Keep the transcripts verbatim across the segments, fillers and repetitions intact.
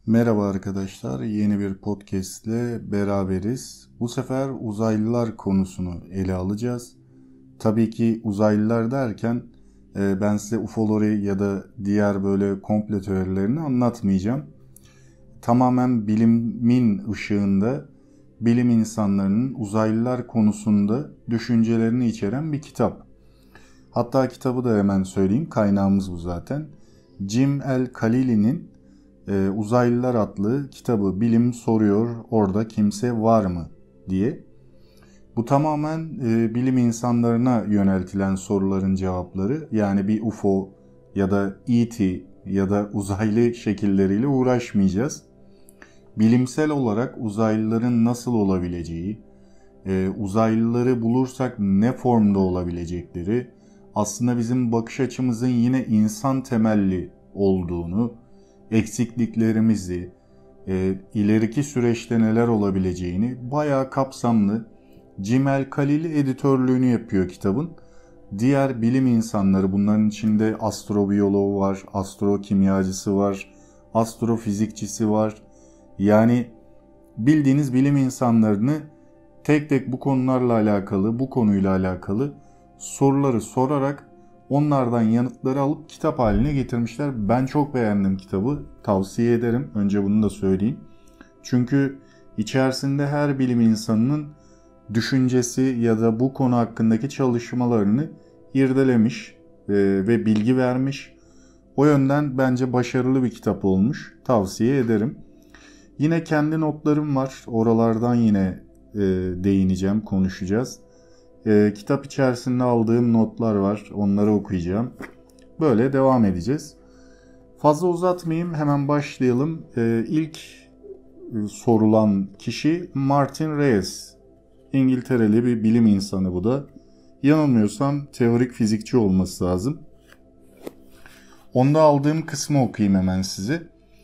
Merhaba arkadaşlar, yeni bir podcast ile beraberiz. Bu sefer uzaylılar konusunu ele alacağız. Tabii ki uzaylılar derken e, ben size ufoları ya da diğer böyle komplo teorilerini anlatmayacağım. Tamamen bilimin ışığında bilim insanlarının uzaylılar konusunda düşüncelerini içeren bir kitap. Hatta kitabı da hemen söyleyeyim, kaynağımız bu zaten. Jim el-Khalili'nin Ee, Uzaylılar adlı kitabı. Bilim soruyor, orada kimse var mı diye. Bu tamamen e, bilim insanlarına yöneltilen soruların cevapları. Yani bir U F O ya da E T ya da uzaylı şekilleriyle uğraşmayacağız. Bilimsel olarak uzaylıların nasıl olabileceği, e, uzaylıları bulursak ne formda olabilecekleri, aslında bizim bakış açımızın yine insan temelli olduğunu, eksikliklerimizi, e, ileriki süreçte neler olabileceğini bayağı kapsamlı. Jim el-Khalili editörlüğünü yapıyor kitabın. Diğer bilim insanları, bunların içinde astrobiyoloğu var, astrokimyacısı var, astrofizikçisi var. Yani bildiğiniz bilim insanlarını tek tek bu konularla alakalı, bu konuyla alakalı soruları sorarak onlardan yanıtları alıp kitap haline getirmişler. Ben çok beğendim kitabı. Tavsiye ederim. Önce bunu da söyleyeyim. Çünkü içerisinde her bilim insanının düşüncesi ya da bu konu hakkındaki çalışmalarını irdelemiş ve bilgi vermiş. O yönden bence başarılı bir kitap olmuş. Tavsiye ederim. Yine kendi notlarım var. Oralardan yine değineceğim, konuşacağız. E, kitap içerisinde aldığım notlar var. Onları okuyacağım. Böyle devam edeceğiz. Fazla uzatmayayım. Hemen başlayalım. E, ilk e, sorulan kişi Martin Rees. İngiltereli bir bilim insanı bu da. Yanılmıyorsam teorik fizikçi olması lazım. Onda aldığım kısmı okuyayım hemen size.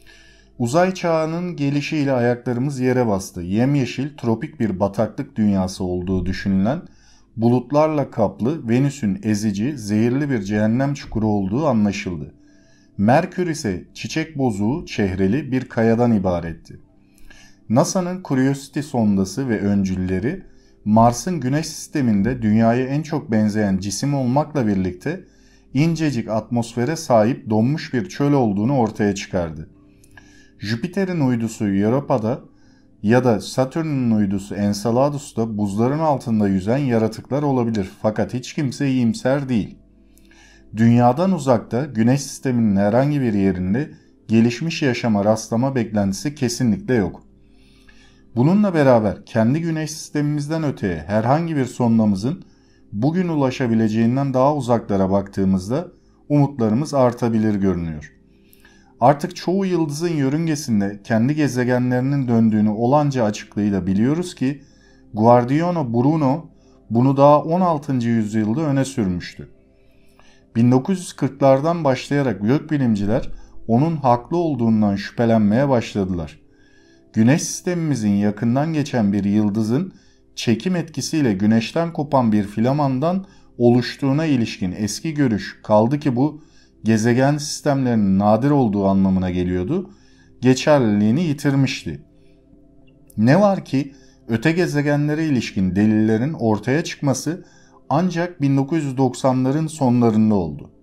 Uzay çağının gelişiyle ayaklarımız yere bastı. Yemyeşil tropik bir bataklık dünyası olduğu düşünülen bulutlarla kaplı Venüs'ün ezici, zehirli bir cehennem çukuru olduğu anlaşıldı. Merkür ise çiçek bozuğu, çehreli bir kayadan ibaretti. NASA'nın Curiosity sondası ve öncülleri Mars'ın Güneş sisteminde Dünya'ya en çok benzeyen cisim olmakla birlikte incecik atmosfere sahip donmuş bir çöl olduğunu ortaya çıkardı. Jüpiter'in uydusu Europa'da ya da Satürn'ün uydusu Enceladus'ta buzların altında yüzen yaratıklar olabilir, fakat hiç kimse iyimser değil. Dünyadan uzakta Güneş sisteminin herhangi bir yerinde gelişmiş yaşama rastlama beklentisi kesinlikle yok. Bununla beraber kendi Güneş sistemimizden öteye herhangi bir sondamızın bugün ulaşabileceğinden daha uzaklara baktığımızda umutlarımız artabilir görünüyor. Artık çoğu yıldızın yörüngesinde kendi gezegenlerinin döndüğünü olanca açıklığıyla biliyoruz ki Giordano Bruno bunu daha on altıncı yüzyılda öne sürmüştü. bin dokuz yüz kırklardan başlayarak gökbilimciler onun haklı olduğundan şüphelenmeye başladılar. Güneş sistemimizin yakından geçen bir yıldızın çekim etkisiyle güneşten kopan bir filamandan oluştuğuna ilişkin eski görüş, kaldı ki bu gezegen sistemlerinin nadir olduğu anlamına geliyordu, geçerliliğini yitirmişti. Ne var ki öte gezegenlere ilişkin delillerin ortaya çıkması ancak bin dokuz yüz doksanların sonlarında oldu.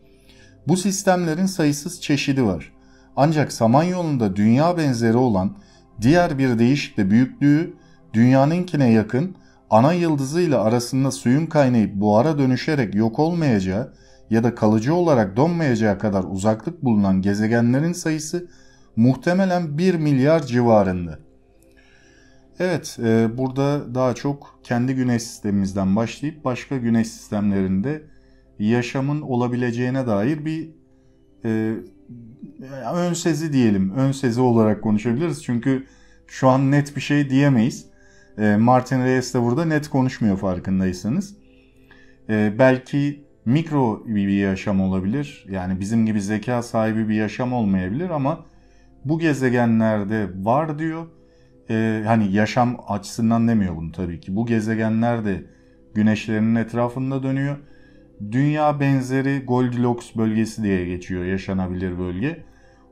Bu sistemlerin sayısız çeşidi var. Ancak Samanyolu'nda dünya benzeri olan diğer bir deyişle büyüklüğü dünyanınkine yakın, ana yıldızıyla arasında suyun kaynayıp buhara dönüşerek yok olmayacağı ya da kalıcı olarak donmayacağı kadar uzaklık bulunan gezegenlerin sayısı muhtemelen bir milyar civarında. Evet, e, burada daha çok kendi güneş sistemimizden başlayıp başka güneş sistemlerinde yaşamın olabileceğine dair bir e, ön sezi diyelim. Ön sezi olarak konuşabiliriz. Çünkü şu an net bir şey diyemeyiz. E, Martin Rees de burada net konuşmuyor farkındaysanız. E, belki mikro bir yaşam olabilir. Yani bizim gibi zeka sahibi bir yaşam olmayabilir ama bu gezegenlerde var diyor. Ee, hani yaşam açısından demiyor bunu tabii ki. Bu gezegenler de güneşlerinin etrafında dönüyor. Dünya benzeri Goldilocks bölgesi diye geçiyor, yaşanabilir bölge.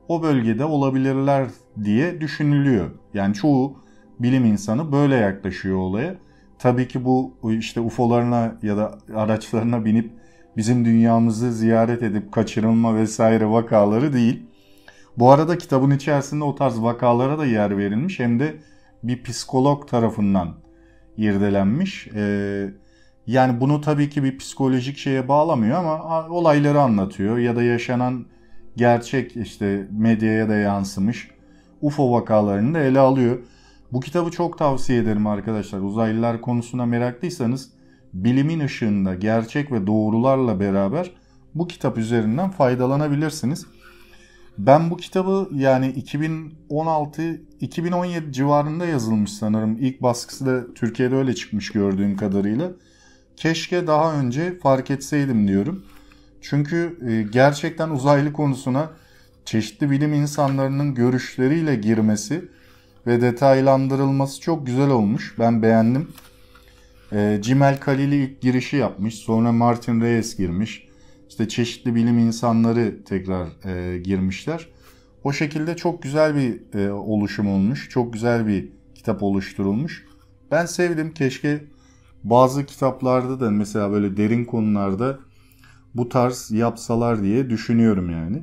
o bölgede olabilirler diye düşünülüyor. Yani çoğu bilim insanı böyle yaklaşıyor olaya. Tabii ki bu işte U F O'larına ya da araçlarına binip bizim dünyamızı ziyaret edip kaçırılma vesaire vakaları değil. Bu arada kitabın içerisinde o tarz vakalara da yer verilmiş, hem de bir psikolog tarafından irdelenmiş. Ee, yani bunu tabii ki bir psikolojik şeye bağlamıyor ama olayları anlatıyor ya da yaşanan gerçek işte medyaya da yansımış U F O vakalarını da ele alıyor. Bu kitabı çok tavsiye ederim arkadaşlar. Uzaylılar konusuna meraklıysanız bilimin ışığında gerçek ve doğrularla beraber bu kitap üzerinden faydalanabilirsiniz. Ben bu kitabı yani iki bin on altı iki bin on yedi civarında yazılmış sanırım. İlk baskısı da Türkiye'de öyle çıkmış gördüğüm kadarıyla. Keşke daha önce fark etseydim diyorum. Çünkü gerçekten uzaylı konusuna çeşitli bilim insanlarının görüşleriyle girmesi ve detaylandırılması çok güzel olmuş. Ben beğendim. Cimel Kalili ilk girişi yapmış. Sonra Martin Reyes girmiş. İşte çeşitli bilim insanları tekrar e, girmişler. O şekilde çok güzel bir e, oluşum olmuş. Çok güzel bir kitap oluşturulmuş. Ben sevdim. Keşke bazı kitaplarda da mesela böyle derin konularda bu tarz yapsalar diye düşünüyorum yani.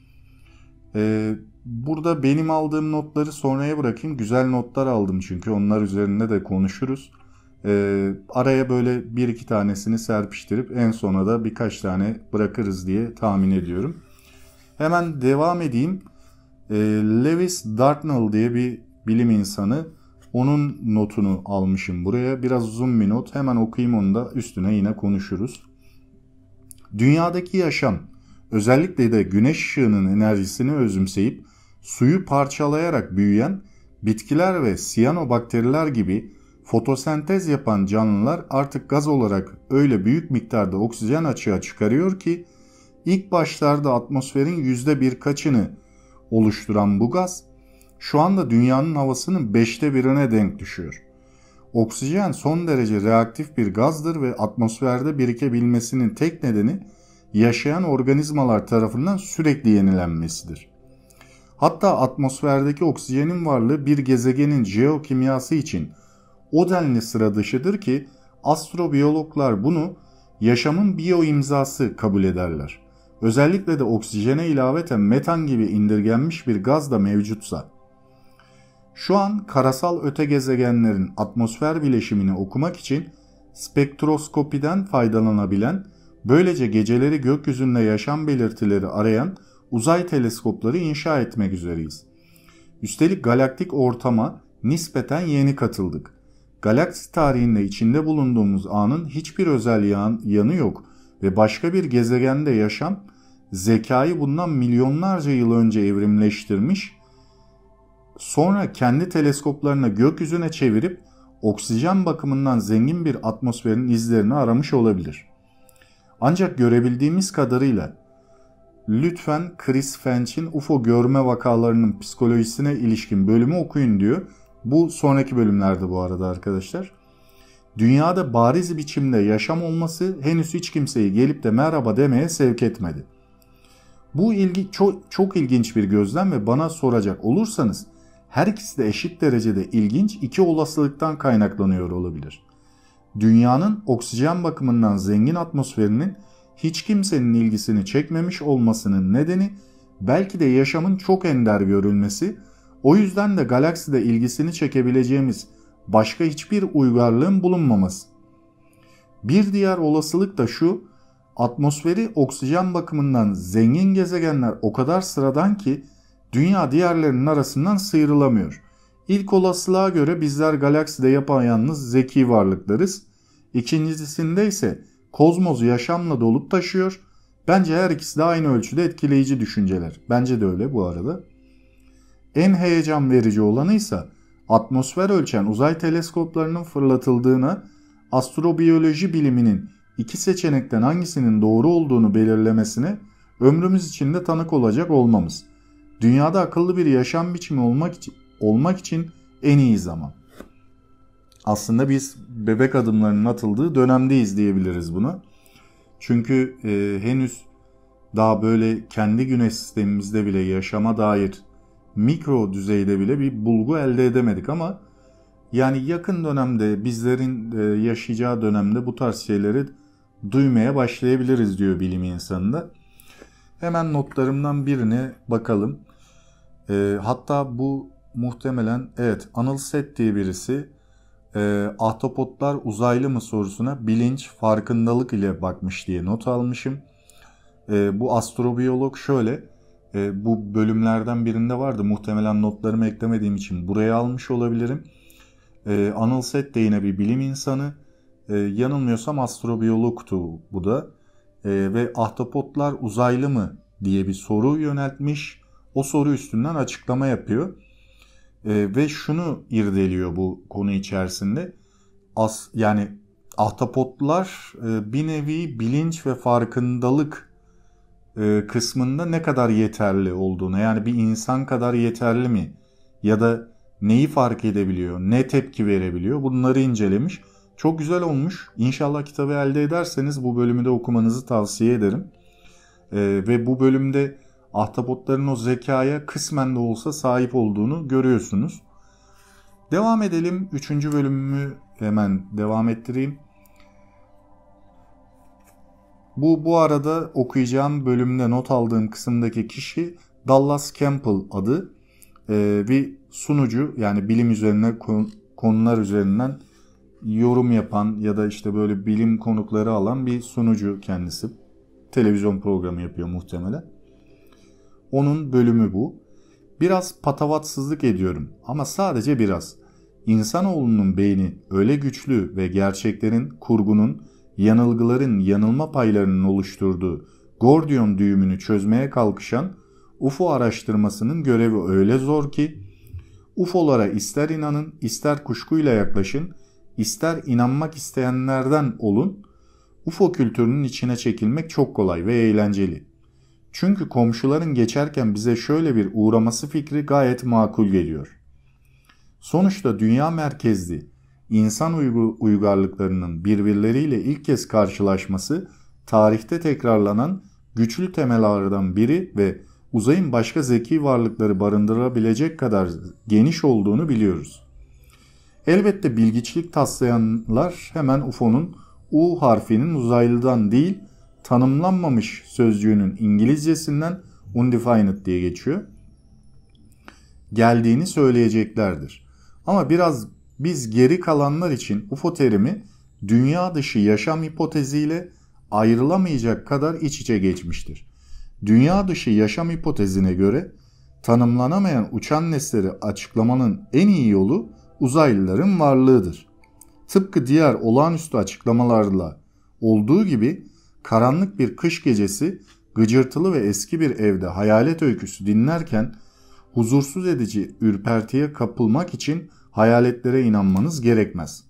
E, burada benim aldığım notları sonraya bırakayım. Güzel notlar aldım çünkü onlar üzerinde de konuşuruz. Ee, araya böyle bir iki tanesini serpiştirip en sona da birkaç tane bırakırız diye tahmin ediyorum. Hemen devam edeyim. Ee, Lewis Dartnell diye bir bilim insanı. Onun notunu almışım buraya. Biraz uzun bir not. Hemen okuyayım, onu da üstüne yine konuşuruz. Dünyadaki yaşam, özellikle de güneş ışığının enerjisini özümseyip suyu parçalayarak büyüyen bitkiler ve siyanobakteriler gibi fotosentez yapan canlılar artık gaz olarak öyle büyük miktarda oksijen açığa çıkarıyor ki ilk başlarda atmosferin yüzde birkaçını oluşturan bu gaz şu anda dünyanın havasının beşte birine denk düşüyor. Oksijen son derece reaktif bir gazdır ve atmosferde birikebilmesinin tek nedeni yaşayan organizmalar tarafından sürekli yenilenmesidir. Hatta atmosferdeki oksijenin varlığı bir gezegenin jeokimyası için o denli sıra dışıdır ki astrobiyologlar bunu yaşamın biyo imzası kabul ederler. Özellikle de oksijene ilaveten metan gibi indirgenmiş bir gaz da mevcutsa. Şu an karasal öte gezegenlerin atmosfer bileşimini okumak için spektroskopiden faydalanabilen, böylece geceleri gökyüzünde yaşam belirtileri arayan uzay teleskopları inşa etmek üzereyiz. Üstelik galaktik ortama nispeten yeni katıldık. Galaksi tarihinde içinde bulunduğumuz anın hiçbir özel yan, yanı yok ve başka bir gezegende yaşam zekayı bundan milyonlarca yıl önce evrimleştirmiş, sonra kendi teleskoplarına gökyüzüne çevirip oksijen bakımından zengin bir atmosferin izlerini aramış olabilir. Ancak görebildiğimiz kadarıyla lütfen Chris Finch'in U F O görme vakalarının psikolojisine ilişkin bölümü okuyun diyor. Bu sonraki bölümlerde bu arada arkadaşlar. Dünyada bariz biçimde yaşam olması henüz hiç kimseyi gelip de merhaba demeye sevk etmedi. Bu ilgi çok, çok ilginç bir gözlem ve bana soracak olursanız her ikisi de eşit derecede ilginç iki olasılıktan kaynaklanıyor olabilir. Dünyanın oksijen bakımından zengin atmosferinin hiç kimsenin ilgisini çekmemiş olmasının nedeni belki de yaşamın çok ender görülmesi, o yüzden de galakside ilgisini çekebileceğimiz başka hiçbir uygarlığın bulunmaması. Bir diğer olasılık da şu, atmosferi oksijen bakımından zengin gezegenler o kadar sıradan ki dünya diğerlerinin arasından sıyrılamıyor. İlk olasılığa göre bizler galakside yapayalnız zeki varlıklarız. İkincisinde ise kozmos yaşamla dolup taşıyor. Bence her ikisi de aynı ölçüde etkileyici düşünceler. Bence de öyle bu arada. En heyecan verici olanı ise atmosfer ölçen uzay teleskoplarının fırlatıldığına, astrobiyoloji biliminin iki seçenekten hangisinin doğru olduğunu belirlemesine ömrümüz içinde tanık olacak olmamız. Dünyada akıllı bir yaşam biçimi olmak için, olmak için en iyi zaman. Aslında biz bebek adımlarının atıldığı dönemdeyiz diyebiliriz buna. Çünkü e, henüz daha böyle kendi güneş sistemimizde bile yaşama dair mikro düzeyde bile bir bulgu elde edemedik ama yani yakın dönemde bizlerin yaşayacağı dönemde bu tarz şeyleri duymaya başlayabiliriz diyor bilim insanı da. Hemen notlarımdan birine bakalım. E, hatta bu muhtemelen evet Anıl Set diye birisi e, ahtapotlar uzaylı mı sorusuna bilinç, farkındalık ile bakmış diye not almışım. E, bu astrobiyolog şöyle e, bu bölümlerden birinde vardı. Muhtemelen notlarımı eklemediğim için buraya almış olabilirim. E, Anıl Set de yine bir bilim insanı. E, yanılmıyorsam astrobiyologtu bu da. E, ve ahtapotlar uzaylı mı diye bir soru yöneltmiş. O soru üstünden açıklama yapıyor. E, ve şunu irdeliyor bu konu içerisinde. As, yani ahtapotlar e, bir nevi bilinç ve farkındalık e, kısmında ne kadar yeterli olduğunu, yani bir insan kadar yeterli mi? Ya da neyi fark edebiliyor, ne tepki verebiliyor, bunları incelemiş. Çok güzel olmuş. İnşallah kitabı elde ederseniz bu bölümü de okumanızı tavsiye ederim. Ee, ve bu bölümde ahtapotların o zekaya kısmen de olsa sahip olduğunu görüyorsunuz. Devam edelim. Üçüncü bölümümü hemen devam ettireyim. Bu bu arada okuyacağım bölümde not aldığım kısımdaki kişi Dallas Campbell adı. Ee, bir sunucu, yani bilim üzerine konular üzerinden yorum yapan ya da işte böyle bilim konukları alan bir sunucu kendisi. Televizyon programı yapıyor muhtemelen. Onun bölümü bu. Biraz patavatsızlık ediyorum ama sadece biraz. İnsanoğlunun beyni öyle güçlü ve gerçeklerin, kurgunun, yanılgıların, yanılma paylarının oluşturduğu Gordiyon düğümünü çözmeye kalkışan U F O araştırmasının görevi öyle zor ki U F O'lara ister inanın, ister kuşkuyla yaklaşın, İster inanmak isteyenlerden olun, U F O kültürünün içine çekilmek çok kolay ve eğlenceli. Çünkü komşuların geçerken bize şöyle bir uğraması fikri gayet makul geliyor. Sonuçta dünya merkezli insan uygarlıklarının birbirleriyle ilk kez karşılaşması tarihte tekrarlanan güçlü temellerden biri ve uzayın başka zeki varlıkları barındırabilecek kadar geniş olduğunu biliyoruz. Elbette bilgiçlik taslayanlar hemen U F O'nun U harfinin uzaylıdan değil, tanımlanmamış sözcüğünün İngilizcesinden undefined diye geçiyor, geldiğini söyleyeceklerdir. Ama biraz biz geri kalanlar için U F O terimi dünya dışı yaşam hipoteziyle ayrılamayacak kadar iç içe geçmiştir. Dünya dışı yaşam hipotezine göre tanımlanamayan uçan nesneleri açıklamanın en iyi yolu uzaylıların varlığıdır. Tıpkı diğer olağanüstü açıklamalarla olduğu gibi karanlık bir kış gecesi gıcırtılı ve eski bir evde hayalet öyküsü dinlerken huzursuz edici ürpertiye kapılmak için hayaletlere inanmanız gerekmez.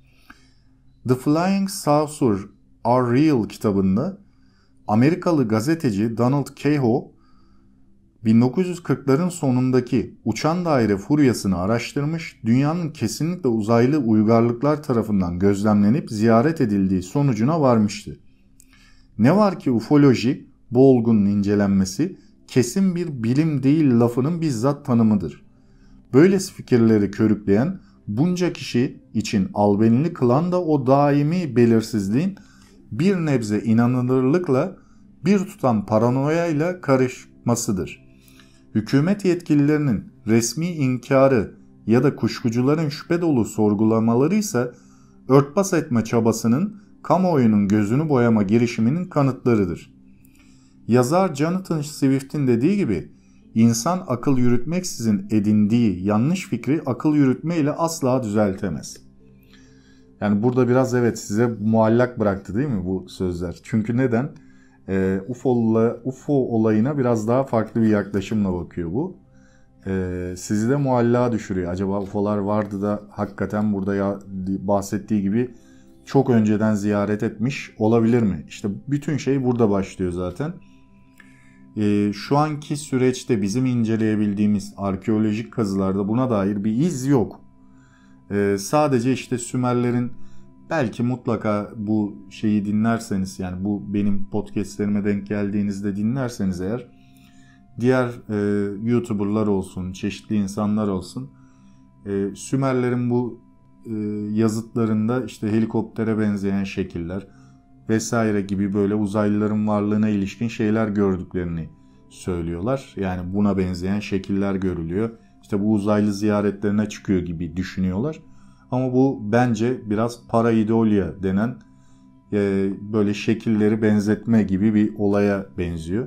The Flying Saucer Are Real kitabında Amerikalı gazeteci Donald Cahoe bin dokuz yüz kırkların sonundaki uçan daire furyasını araştırmış, dünyanın kesinlikle uzaylı uygarlıklar tarafından gözlemlenip ziyaret edildiği sonucuna varmıştı. Ne var ki ufoloji, bu olgunun incelenmesi, kesin bir bilim değil lafının bizzat tanımıdır. Böylesi fikirleri körükleyen bunca kişi için albenili kılan da o daimi belirsizliğin bir nebze inanılırlıkla bir tutam paranoyayla karışmasıdır. Hükümet yetkililerinin resmi inkarı ya da kuşkucuların şüphe dolu sorgulamaları ise örtbas etme çabasının kamuoyunun gözünü boyama girişiminin kanıtlarıdır. Yazar Jonathan Swift'in dediği gibi insan akıl yürütmeksizin edindiği yanlış fikri akıl yürütme ile asla düzeltemez. Yani burada biraz evet size muallak bıraktı değil mi bu sözler? Çünkü neden? Ee, U F O'la, U F O olayına biraz daha farklı bir yaklaşımla bakıyor bu. Ee, sizi de muallağa düşürüyor. Acaba U F O'lar vardı da hakikaten burada ya, bahsettiği gibi çok önceden ziyaret etmiş olabilir mi? İşte bütün şey burada başlıyor zaten. Ee, şu anki süreçte bizim inceleyebildiğimiz arkeolojik kazılarda buna dair bir iz yok. Ee, sadece işte Sümerlerin belki mutlaka bu şeyi dinlerseniz, yani bu benim podcastlerime denk geldiğinizde dinlerseniz eğer, diğer e, YouTuber'lar olsun, çeşitli insanlar olsun, e, Sümerlerin bu e, yazıtlarında işte helikoptere benzeyen şekiller vesaire gibi böyle uzaylıların varlığına ilişkin şeyler gördüklerini söylüyorlar. Yani buna benzeyen şekiller görülüyor. İşte bu uzaylı ziyaretlerine çıkıyor gibi düşünüyorlar. Ama bu bence biraz pareidolia denen e, böyle şekilleri benzetme gibi bir olaya benziyor.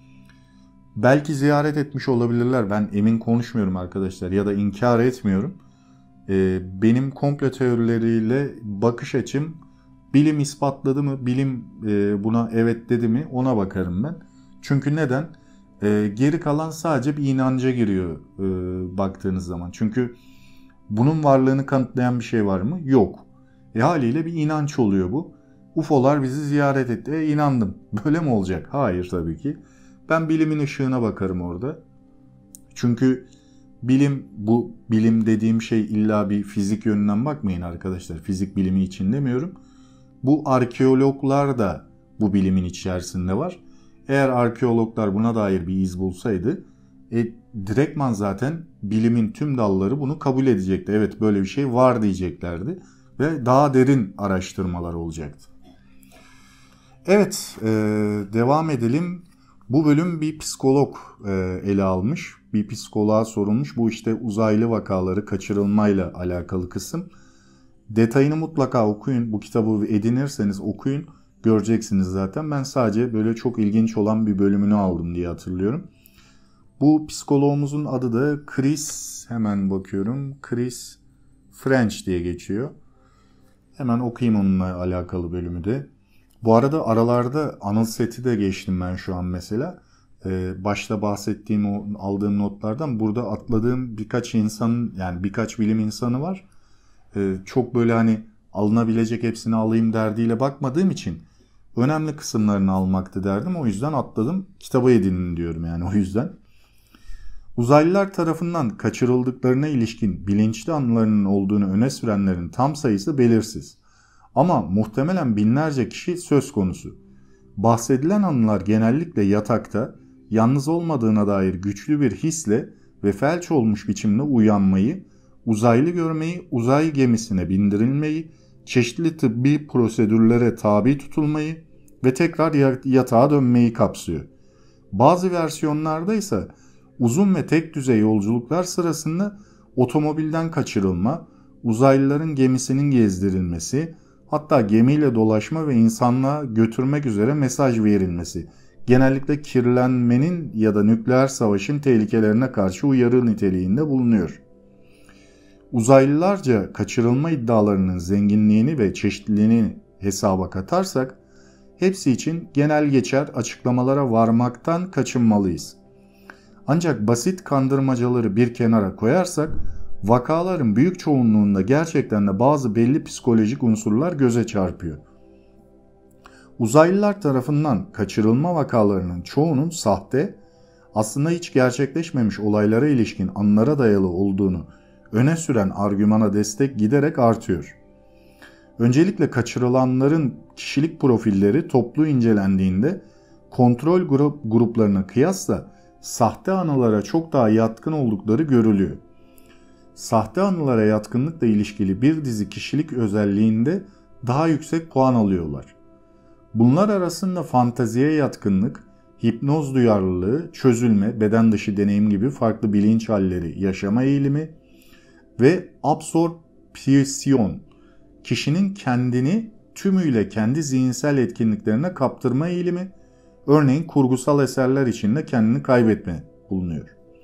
Belki ziyaret etmiş olabilirler. Ben emin konuşmuyorum arkadaşlar ya da inkar etmiyorum. E, benim komplo teorileriyle bakış açım, bilim ispatladı mı, bilim e, buna evet dedi mi, ona bakarım ben. Çünkü neden? E, geri kalan sadece bir inanca giriyor e, baktığınız zaman. Çünkü bunun varlığını kanıtlayan bir şey var mı? Yok. E haliyle bir inanç oluyor bu. U F O'lar bizi ziyaret etti. E inandım. Böyle mi olacak? Hayır tabii ki. Ben bilimin ışığına bakarım orada. Çünkü bilim, bu bilim dediğim şey illa bir fizik yönünden bakmayın arkadaşlar. Fizik bilimi için demiyorum. Bu arkeologlar da bu bilimin içerisinde var. Eğer arkeologlar buna dair bir iz bulsaydı, e, direktman zaten bilimin tüm dalları bunu kabul edecekti. Evet, böyle bir şey var diyeceklerdi ve daha derin araştırmalar olacaktı. Evet, e, devam edelim. Bu bölüm bir psikolog e, ele almış. Bir psikoloğa sorulmuş. Bu işte uzaylı vakaları, kaçırılmayla alakalı kısım. Detayını mutlaka okuyun. Bu kitabı edinirseniz okuyun. Göreceksiniz zaten. Ben sadece böyle çok ilginç olan bir bölümünü aldım diye hatırlıyorum. Bu psikoloğumuzun adı da Chris, hemen bakıyorum, Chris French diye geçiyor. Hemen okuyayım onunla alakalı bölümü de. Bu arada aralarda anıl seti de geçtim ben şu an mesela. Ee, başta bahsettiğim o aldığım notlardan burada atladığım birkaç insan, yani birkaç bilim insanı var. Ee, çok böyle hani alınabilecek hepsini alayım derdiyle bakmadığım için önemli kısımlarını almaktı derdim. O yüzden atladım. Kitabı edinin diyorum yani o yüzden. Uzaylılar tarafından kaçırıldıklarına ilişkin bilinçli anılarının olduğunu öne sürenlerin tam sayısı belirsiz. Ama muhtemelen binlerce kişi söz konusu. Bahsedilen anılar genellikle yatakta, yalnız olmadığına dair güçlü bir hisle ve felç olmuş biçimde uyanmayı, uzaylı görmeyi, uzay gemisine bindirilmeyi, çeşitli tıbbi prosedürlere tabi tutulmayı ve tekrar yatağa dönmeyi kapsıyor. Bazı versiyonlarda ise uzun ve tek düzey yolculuklar sırasında otomobilden kaçırılma, uzaylıların gemisinin gezdirilmesi, hatta gemiyle dolaşma ve insanlığa götürmek üzere mesaj verilmesi, genellikle kirlenmenin ya da nükleer savaşın tehlikelerine karşı uyarı niteliğinde bulunuyor. Uzaylılarca kaçırılma iddialarının zenginliğini ve çeşitliliğini hesaba katarsak, hepsi için genel geçer açıklamalara varmaktan kaçınmalıyız. Ancak basit kandırmacaları bir kenara koyarsak, vakaların büyük çoğunluğunda gerçekten de bazı belli psikolojik unsurlar göze çarpıyor. Uzaylılar tarafından kaçırılma vakalarının çoğunun sahte, aslında hiç gerçekleşmemiş olaylara ilişkin anılara dayalı olduğunu öne süren argümana destek giderek artıyor. Öncelikle kaçırılanların kişilik profilleri toplu incelendiğinde kontrol grup, gruplarına kıyasla sahte anılara çok daha yatkın oldukları görülüyor. Sahte anılara yatkınlıkla ilişkili bir dizi kişilik özelliğinde daha yüksek puan alıyorlar. Bunlar arasında fanteziye yatkınlık, hipnoz duyarlılığı, çözülme, beden dışı deneyim gibi farklı bilinç halleri yaşama eğilimi ve absorpsiyon, kişinin kendini tümüyle kendi zihinsel etkinliklerine kaptırma eğilimi, örneğin kurgusal eserler içinde kendini kaybetme bulunuyor.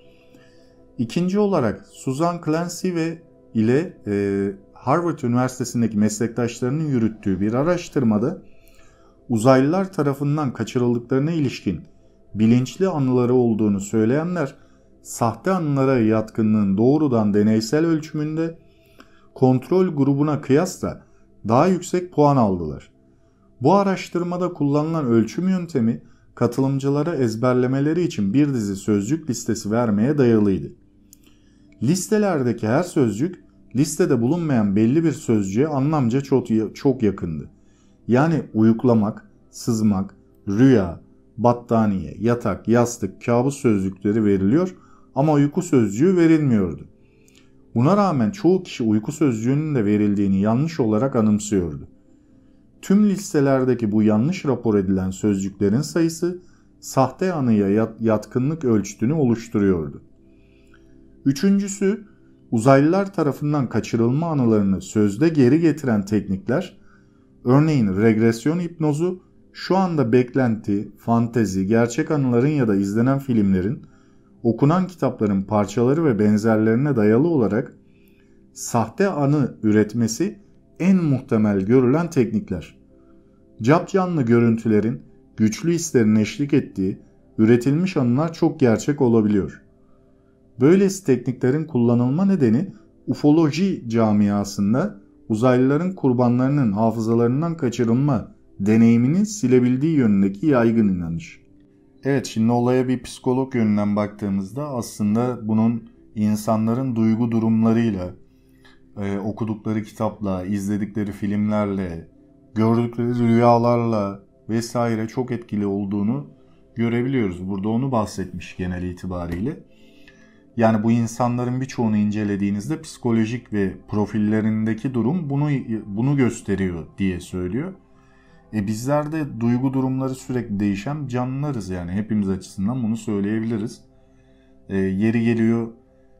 İkinci olarak Susan Clancy ve ile e, Harvard Üniversitesi'ndeki meslektaşlarının yürüttüğü bir araştırmada uzaylılar tarafından kaçırıldıklarına ilişkin bilinçli anıları olduğunu söyleyenler, sahte anılara yatkınlığın doğrudan deneysel ölçümünde kontrol grubuna kıyasla daha yüksek puan aldılar. Bu araştırmada kullanılan ölçüm yöntemi katılımcılara ezberlemeleri için bir dizi sözcük listesi vermeye dayalıydı. Listelerdeki her sözcük listede bulunmayan belli bir sözcüğe anlamca çok, çok yakındı. Yani uyuklamak, sızmak, rüya, battaniye, yatak, yastık, kabus sözcükleri veriliyor ama uyku sözcüğü verilmiyordu. Buna rağmen çoğu kişi uyku sözcüğünün de verildiğini yanlış olarak anımsıyordu. Tüm listelerdeki bu yanlış rapor edilen sözcüklerin sayısı sahte anıya yatkınlık ölçütünü oluşturuyordu. Üçüncüsü, uzaylılar tarafından kaçırılma anılarını sözde geri getiren teknikler, örneğin regresyon hipnozu, şu anda beklenti, fantezi, gerçek anıların ya da izlenen filmlerin, okunan kitapların parçaları ve benzerlerine dayalı olarak sahte anı üretmesi en muhtemel görülen teknikler. Capcanlı görüntülerin, güçlü hislerin eşlik ettiği üretilmiş anılar çok gerçek olabiliyor. Böylesi tekniklerin kullanılma nedeni ufoloji camiasında uzaylıların kurbanlarının hafızalarından kaçırılma deneyimini silebildiği yönündeki yaygın inanış. Evet, şimdi olaya bir psikolog yönünden baktığımızda aslında bunun insanların duygu durumlarıyla, e, okudukları kitapla, izledikleri filmlerle, gördükleri rüyalarla vesaire çok etkili olduğunu görebiliyoruz. Burada onu bahsetmiş genel itibariyle. Yani bu insanların birçoğunu incelediğinizde psikolojik ve profillerindeki durum bunu bunu gösteriyor diye söylüyor. E bizler de duygu durumları sürekli değişen canlılarız, yani hepimiz açısından bunu söyleyebiliriz. E, yeri geliyor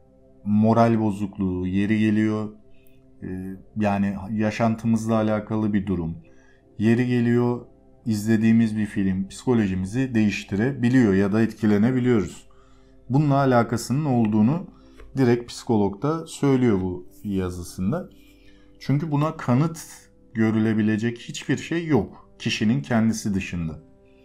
moral bozukluğu, yeri geliyor e, yani yaşantımızla alakalı bir durum, yeri geliyor izlediğimiz bir film psikolojimizi değiştirebiliyor ya da etkilenebiliyoruz. Bununla alakasının olduğunu direkt psikolog da söylüyor bu yazısında. Çünkü buna kanıt görülebilecek hiçbir şey yok kişinin kendisi dışında.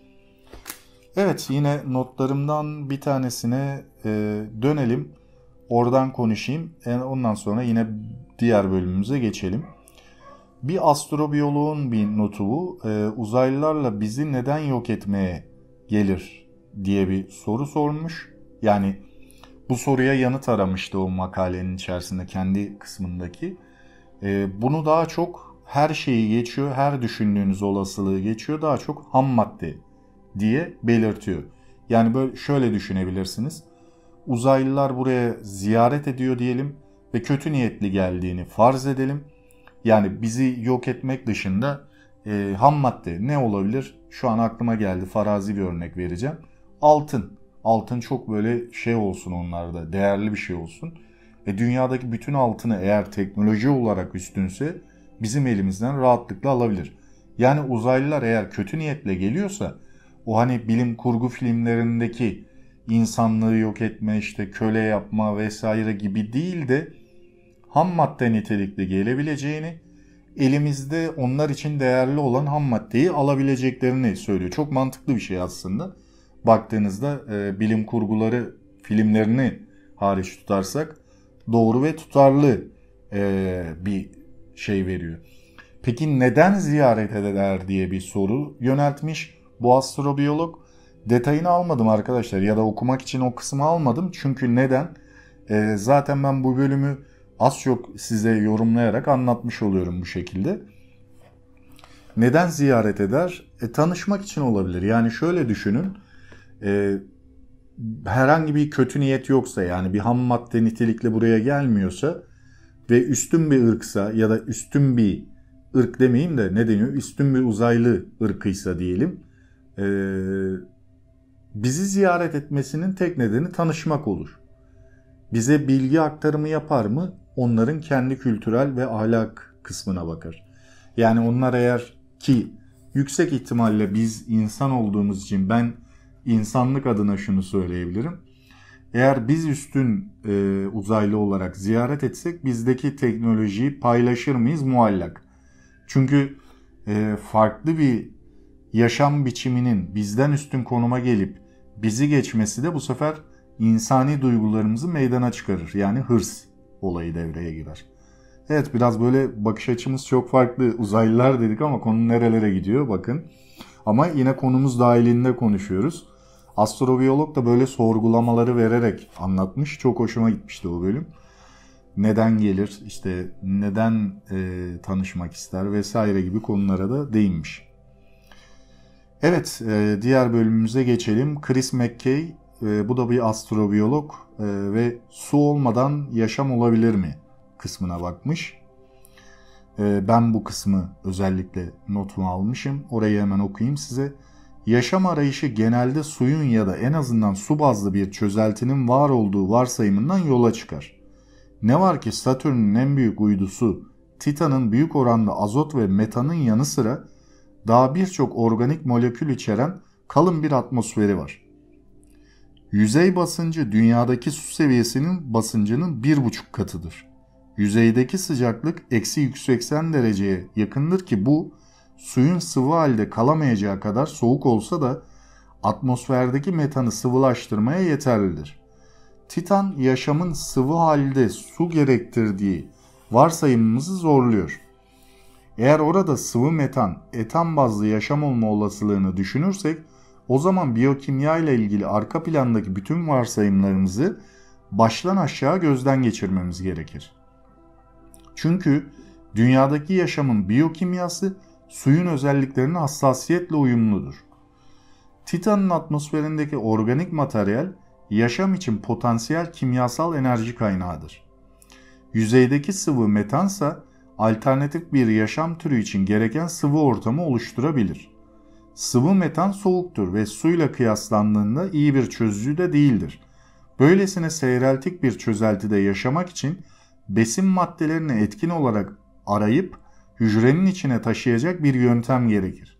Evet, yine notlarımdan bir tanesine e, dönelim. Oradan konuşayım. Yani ondan sonra yine diğer bölümümüze geçelim. Bir astrobiyoloğun bir notu bu. E, uzaylılarla bizi neden yok etmeye gelir diye bir soru sormuş. Yani bu soruya yanıt aramıştı o makalenin içerisinde, kendi kısmındaki. E, bunu daha çok her şeyi geçiyor, her düşündüğünüz olasılığı geçiyor, daha çok ham madde diye belirtiyor. Yani böyle şöyle düşünebilirsiniz. Uzaylılar buraya ziyaret ediyor diyelim ve kötü niyetli geldiğini farz edelim. Yani bizi yok etmek dışında e, ham madde ne olabilir? Şu an aklıma geldi, farazi bir örnek vereceğim. Altın. Altın çok böyle şey olsun, onlarda değerli bir şey olsun. E, dünyadaki bütün altını eğer teknoloji olarak üstünse bizim elimizden rahatlıkla alabilir. Yani uzaylılar eğer kötü niyetle geliyorsa, o hani bilim kurgu filmlerindeki insanlığı yok etme, işte köle yapma vesaire gibi değil de ham madde nitelikli gelebileceğini, elimizde onlar için değerli olan ham maddeyi alabileceklerini söylüyor. Çok mantıklı bir şey aslında. Baktığınızda e, bilim kurguları filmlerini hariç tutarsak doğru ve tutarlı e, bir şey veriyor. Peki neden ziyaret eder diye bir soru yöneltmiş bu astrobiyolog. Detayını almadım arkadaşlar, ya da okumak için o kısmı almadım. Çünkü neden? E, zaten ben bu bölümü az çok size yorumlayarak anlatmış oluyorum bu şekilde. Neden ziyaret eder? E, tanışmak için olabilir. Yani şöyle düşünün. E, herhangi bir kötü niyet yoksa, yani bir ham madde nitelikle buraya gelmiyorsa ve üstün bir ırksa ya da üstün bir ırk demeyeyim de ne deniyor? Üstün bir uzaylı ırkıysa diyelim. E, bizi ziyaret etmesinin tek nedeni tanışmak olur. Bize bilgi aktarımı yapar mı? Onların kendi kültürel ve ahlak kısmına bakar. Yani onlar eğer ki yüksek ihtimalle biz insan olduğumuz için ben insanlık adına şunu söyleyebilirim. Eğer biz üstün e, uzaylı olarak ziyaret etsek bizdeki teknolojiyi paylaşır mıyız? Muallak. Çünkü e, farklı bir yaşam biçiminin bizden üstün konuma gelip bizi geçmesi de bu sefer insani duygularımızı meydana çıkarır. Yani hırs olayı devreye girer. Evet, biraz böyle bakış açımız çok farklı. Uzaylılar dedik ama konu nerelere gidiyor bakın. Ama yine konumuz dahilinde konuşuyoruz. Astrobiyolog da böyle sorgulamaları vererek anlatmış. Çok hoşuma gitmişti o bölüm. neden gelir, işte neden e, tanışmak ister vesaire gibi konulara da değinmiş. Evet, e, diğer bölümümüze geçelim. Chris McKay, e, bu da bir astrobiyolog e, ve su olmadan yaşam olabilir mi kısmına bakmış. E, ben bu kısmı özellikle notumu almışım. Orayı hemen okuyayım size. Yaşam arayışı genelde suyun ya da en azından su bazlı bir çözeltinin var olduğu varsayımından yola çıkar. Ne var ki Satürn'ün en büyük uydusu Titan'ın büyük oranda azot ve metanın yanı sıra daha birçok organik molekül içeren kalın bir atmosferi var. Yüzey basıncı dünyadaki su seviyesinin basıncının bir buçuk katıdır. Yüzeydeki sıcaklık eksi yüz seksen dereceye yakındır ki bu suyun sıvı halde kalamayacağı kadar soğuk olsa da atmosferdeki metanı sıvılaştırmaya yeterlidir. Titan yaşamın sıvı halde su gerektirdiği varsayımımızı zorluyor. Eğer orada sıvı metan, etan bazlı yaşam olma olasılığını düşünürsek o zaman biyokimya ile ilgili arka plandaki bütün varsayımlarımızı baştan aşağı gözden geçirmemiz gerekir. Çünkü dünyadaki yaşamın biyokimyası suyun özelliklerine hassasiyetle uyumludur. Titan'ın atmosferindeki organik materyal yaşam için potansiyel kimyasal enerji kaynağıdır. Yüzeydeki sıvı metansa alternatif bir yaşam türü için gereken sıvı ortamı oluşturabilir. Sıvı metan soğuktur ve suyla kıyaslandığında iyi bir çözücü de değildir. Böylesine seyreltik bir çözeltide yaşamak için besin maddelerini etkin olarak arayıp hücrenin içine taşıyacak bir yöntem gerekir.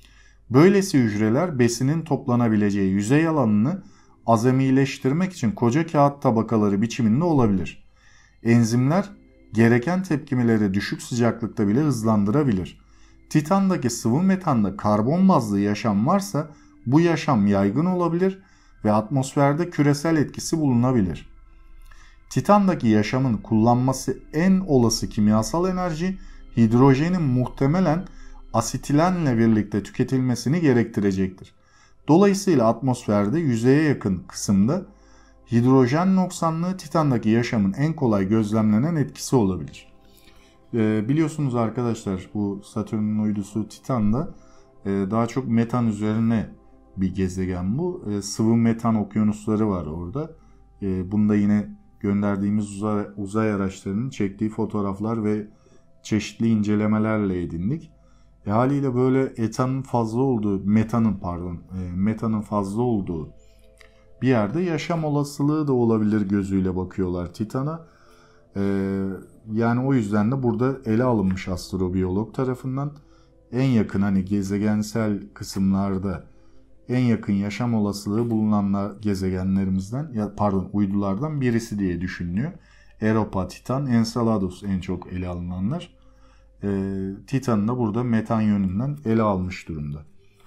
Böylesi hücreler besinin toplanabileceği yüzey alanını azamileştirmek için koca kağıt tabakaları biçiminde olabilir. Enzimler gereken tepkimeleri düşük sıcaklıkta bile hızlandırabilir. Titan'daki sıvı metanda karbon bazlı yaşam varsa bu yaşam yaygın olabilir ve atmosferde küresel etkisi bulunabilir. Titan'daki yaşamın kullanması en olası kimyasal enerji hidrojenin muhtemelen asitilenle birlikte tüketilmesini gerektirecektir. Dolayısıyla atmosferde yüzeye yakın kısımda hidrojen noksanlığı Titan'daki yaşamın en kolay gözlemlenen etkisi olabilir. Ee, biliyorsunuz arkadaşlar bu Satürn'ün uydusu Titan'da e, daha çok metan üzerine bir gezegen bu. E, sıvı metan okyanusları var orada. E, bunda yine gönderdiğimiz uzay, uzay araçlarının çektiği fotoğraflar ve çeşitli incelemelerle edindik. E, haliyle böyle etanın fazla olduğu, metanın pardon, e, metanın fazla olduğu bir yerde yaşam olasılığı da olabilir gözüyle bakıyorlar Titan'a. Ee, yani o yüzden de burada ele alınmış astrobiyolog tarafından en yakın hani gezegensel kısımlarda en yakın yaşam olasılığı bulunan gezegenlerimizden ya pardon uydulardan birisi diye düşünülüyor. Europa, Titan, Enceladus en çok ele alınanlar. Ee, Titan'ı da burada metan yönünden ele almış durumda.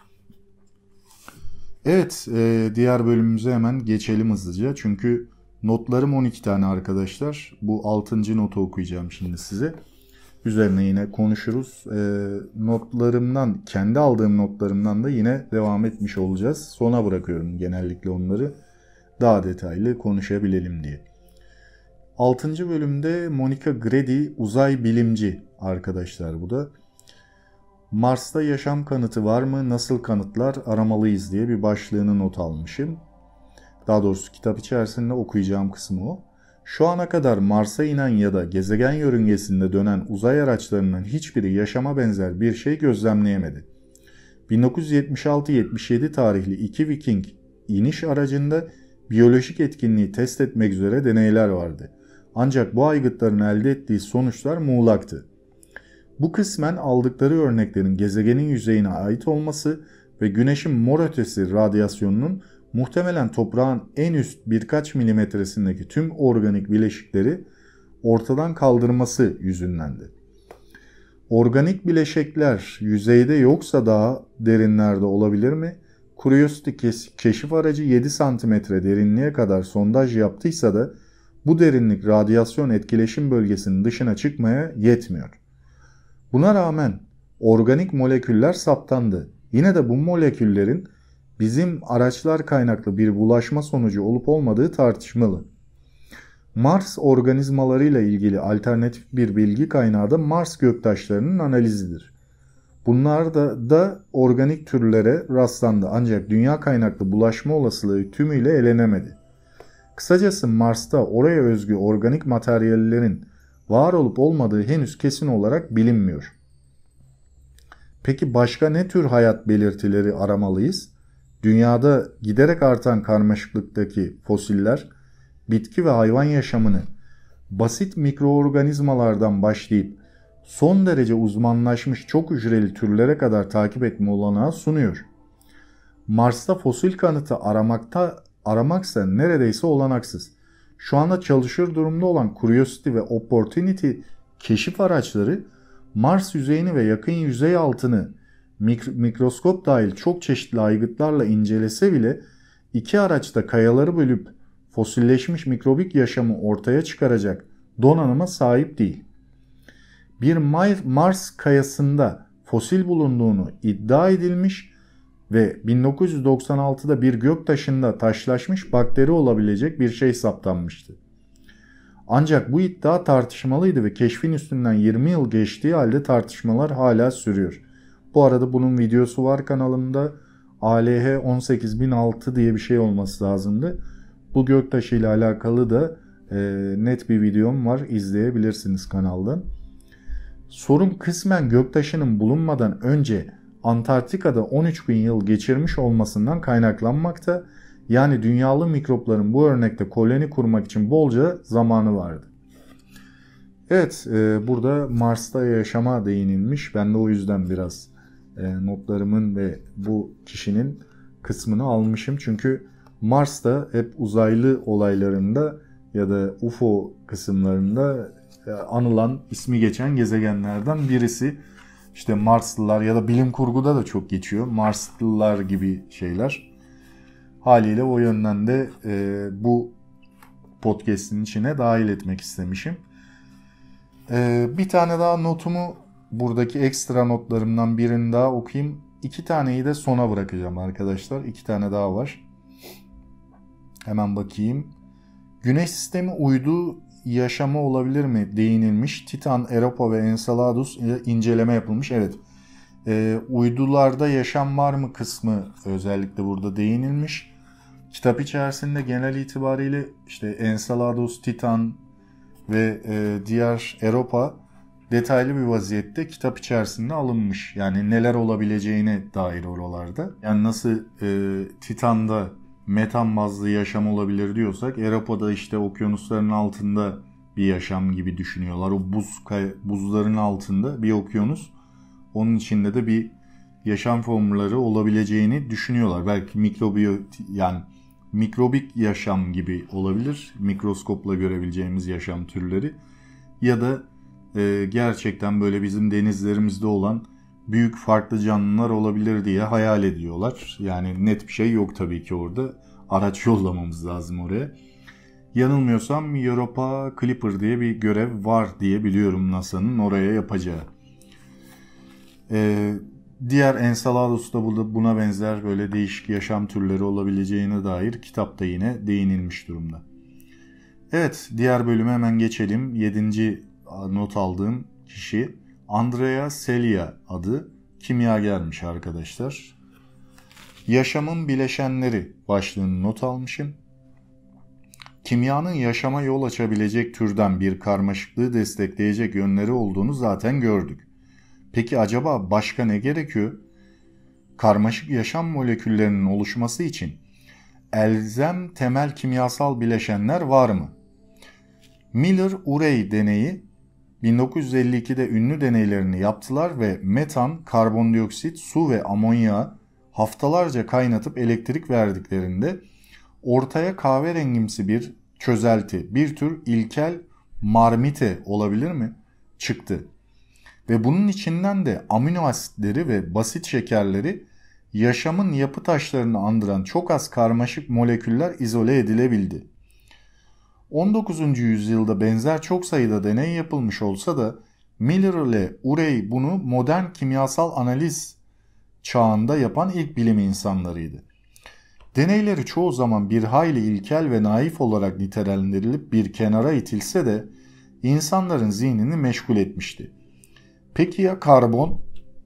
Evet, e, diğer bölümümüze hemen geçelim hızlıca. Çünkü notlarım on iki tane arkadaşlar. Bu altıncı notu okuyacağım şimdi size. Üzerine yine konuşuruz. E, notlarımdan, kendi aldığım notlarımdan da yine devam etmiş olacağız. Sona bırakıyorum genellikle onları. Daha detaylı konuşabilelim diye. altıncı bölümde Monica Grady uzay bilimci arkadaşlar bu da. Mars'ta yaşam kanıtı var mı? Nasıl kanıtlar aramalıyız diye bir başlığını not almışım. Daha doğrusu kitap içerisinde okuyacağım kısmı o. Şu ana kadar Mars'a inen ya da gezegen yörüngesinde dönen uzay araçlarının hiçbiri yaşama benzer bir şey gözlemleyemedi. bin dokuz yüz yetmiş altı yetmiş yedi tarihli iki Viking iniş aracında biyolojik etkinliği test etmek üzere deneyler vardı. Ancak bu aygıtların elde ettiği sonuçlar muğlaktı. Bu kısmen aldıkları örneklerin gezegenin yüzeyine ait olması ve güneşin mor ötesi radyasyonunun muhtemelen toprağın en üst birkaç milimetresindeki tüm organik bileşikleri ortadan kaldırması yüzündendi. Organik bileşikler yüzeyde yoksa daha derinlerde olabilir mi? Curiosity keşif aracı yedi santimetre derinliğe kadar sondaj yaptıysa da bu derinlik radyasyon etkileşim bölgesinin dışına çıkmaya yetmiyor. Buna rağmen organik moleküller saptandı. Yine de bu moleküllerin bizim araçlar kaynaklı bir bulaşma sonucu olup olmadığı tartışmalı. Mars organizmalarıyla ilgili alternatif bir bilgi kaynağı da Mars göktaşlarının analizidir. Bunlar da, da organik türlere rastlandı ancak dünya kaynaklı bulaşma olasılığı tümüyle elenemedi. Kısacası Mars'ta oraya özgü organik materyallerin var olup olmadığı henüz kesin olarak bilinmiyor. Peki başka ne tür hayat belirtileri aramalıyız? Dünyada giderek artan karmaşıklıktaki fosiller, bitki ve hayvan yaşamını basit mikroorganizmalardan başlayıp son derece uzmanlaşmış çok hücreli türlere kadar takip etme olanağı sunuyor. Mars'ta fosil kanıtı aramakta aramaksa neredeyse olanaksız. Şu anda çalışır durumda olan Curiosity ve Opportunity keşif araçları Mars yüzeyini ve yakın yüzey altını mik- mikroskop dahil çok çeşitli aygıtlarla incelese bile iki araçta kayaları bölüp fosilleşmiş mikrobik yaşamı ortaya çıkaracak donanıma sahip değil. Bir Mars kayasında fosil bulunduğunu iddia edilmiş ve bin dokuz yüz doksan altıda bir göktaşında taşlaşmış bakteri olabilecek bir şey saptanmıştı. Ancak bu iddia tartışmalıydı ve keşfin üstünden yirmi yıl geçtiği halde tartışmalar hala sürüyor. Bu arada bunun videosu var kanalımda. A L H on sekiz bin altı diye bir şey olması lazımdı. Bu göktaşı ile alakalı da e, net bir videom var. İzleyebilirsiniz kanaldan. Sorun kısmen göktaşının bulunmadan önce Antarktika'da on üç bin yıl geçirmiş olmasından kaynaklanmakta. Yani dünyalı mikropların bu örnekte koloni kurmak için bolca zamanı vardı. Evet, e, burada Mars'ta yaşama değinilmiş. Ben de o yüzden biraz e, notlarımın ve bu kişinin kısmını almışım. Çünkü Mars'ta hep uzaylı olaylarında ya da U F O kısımlarında e, anılan, ismi geçen gezegenlerden birisi. İşte Marslılar ya da bilim kurguda da çok geçiyor. Marslılar gibi şeyler. Haliyle o yönden de e, bu podcast'in içine dahil etmek istemişim. E, bir tane daha notumu, buradaki ekstra notlarımdan birini daha okuyayım. İki taneyi de sona bırakacağım arkadaşlar. İki tane daha var. Hemen bakayım. Güneş sistemi uydu yaşamı olabilir mi değinilmiş. Titan, Europa ve Enceladus inceleme yapılmış. Evet. E, uydularda yaşam var mı kısmı özellikle burada değinilmiş. Kitap içerisinde genel itibariyle işte Enceladus, Titan ve e, diğer Europa detaylı bir vaziyette kitap içerisinde alınmış. Yani neler olabileceğine dair oralarda. Yani nasıl e, Titan'da metan bazlı yaşam olabilir diyorsak, Europa'da işte okyanusların altında bir yaşam gibi düşünüyorlar. O buz buzların altında bir okyanus. Onun içinde de bir yaşam formları olabileceğini düşünüyorlar. Belki mikrobiyo yani mikrobik yaşam gibi olabilir. Mikroskopla görebileceğimiz yaşam türleri. Ya da e, gerçekten böyle bizim denizlerimizde olan büyük farklı canlılar olabilir diye hayal ediyorlar. Yani net bir şey yok tabii ki orada. Araç yollamamız lazım oraya. Yanılmıyorsam Europa Clipper diye bir görev var diye biliyorum NASA'nın oraya yapacağı. Ee, diğer Enceladus'ta buna benzer böyle değişik yaşam türleri olabileceğine dair kitapta yine değinilmiş durumda. Evet, diğer bölüme hemen geçelim. Yedinci not aldığım kişi Andrea Celia adı kimyagermiş arkadaşlar. Yaşamın bileşenleri başlığını not almışım. Kimyanın yaşama yol açabilecek türden bir karmaşıklığı destekleyecek yönleri olduğunu zaten gördük. Peki acaba başka ne gerekiyor? Karmaşık yaşam moleküllerinin oluşması için elzem temel kimyasal bileşenler var mı? Miller-Urey deneyi bin dokuz yüz elli ikide ünlü deneylerini yaptılar ve metan, karbondioksit, su ve amonyağı haftalarca kaynatıp elektrik verdiklerinde ortaya kahverengimsi bir çözelti, bir tür ilkel marmite olabilir mi? Çıktı. Ve bunun içinden de amino asitleri ve basit şekerleri yaşamın yapı taşlarını andıran çok az karmaşık moleküller izole edilebildi. on dokuzuncu yüzyılda benzer çok sayıda deney yapılmış olsa da Miller ile Urey bunu modern kimyasal analiz çağında yapan ilk bilim insanlarıydı. Deneyleri çoğu zaman bir hayli ilkel ve naif olarak nitelendirilip bir kenara itilse de insanların zihnini meşgul etmişti. Peki ya karbon?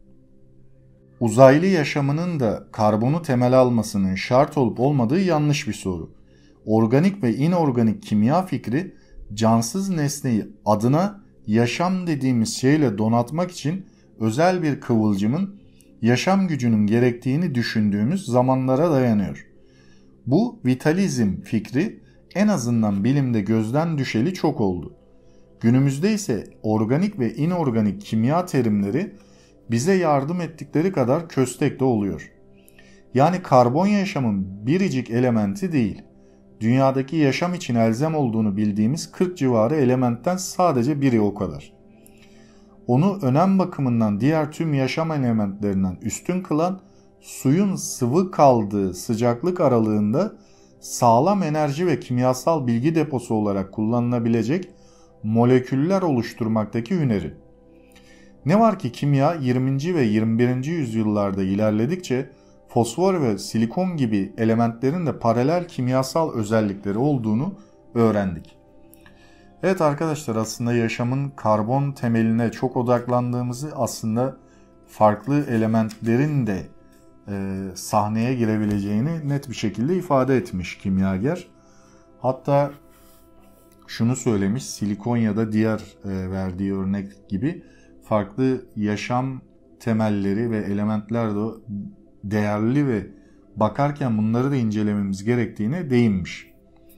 Uzaylı yaşamının da karbonu temel almasının şart olup olmadığı yanlış bir soru. Organik ve inorganik kimya fikri cansız nesneyi adına yaşam dediğimiz şeyle donatmak için özel bir kıvılcımın yaşam gücünün gerektiğini düşündüğümüz zamanlara dayanıyor. Bu vitalizm fikri en azından bilimde gözden düşeli çok oldu. Günümüzde ise organik ve inorganik kimya terimleri bize yardım ettikleri kadar köstek de oluyor. Yani karbon yaşamın biricik elementi değil, dünyadaki yaşam için elzem olduğunu bildiğimiz kırk civarı elementten sadece biri o kadar. Onu önem bakımından diğer tüm yaşam elementlerinden üstün kılan, suyun sıvı kaldığı sıcaklık aralığında sağlam enerji ve kimyasal bilgi deposu olarak kullanılabilecek moleküller oluşturmaktaki hüneri. Ne var ki kimya yirminci ve yirmi birinci yüzyıllarda ilerledikçe fosfor ve silikon gibi elementlerin de paralel kimyasal özellikleri olduğunu öğrendik. Evet arkadaşlar, aslında yaşamın karbon temeline çok odaklandığımızı, aslında farklı elementlerin de e, sahneye girebileceğini net bir şekilde ifade etmiş kimyager. Hatta şunu söylemiş, silikon ya da diğer e, verdiği örnek gibi farklı yaşam temelleri ve elementler de değerli ve bakarken bunları da incelememiz gerektiğine değinmiş.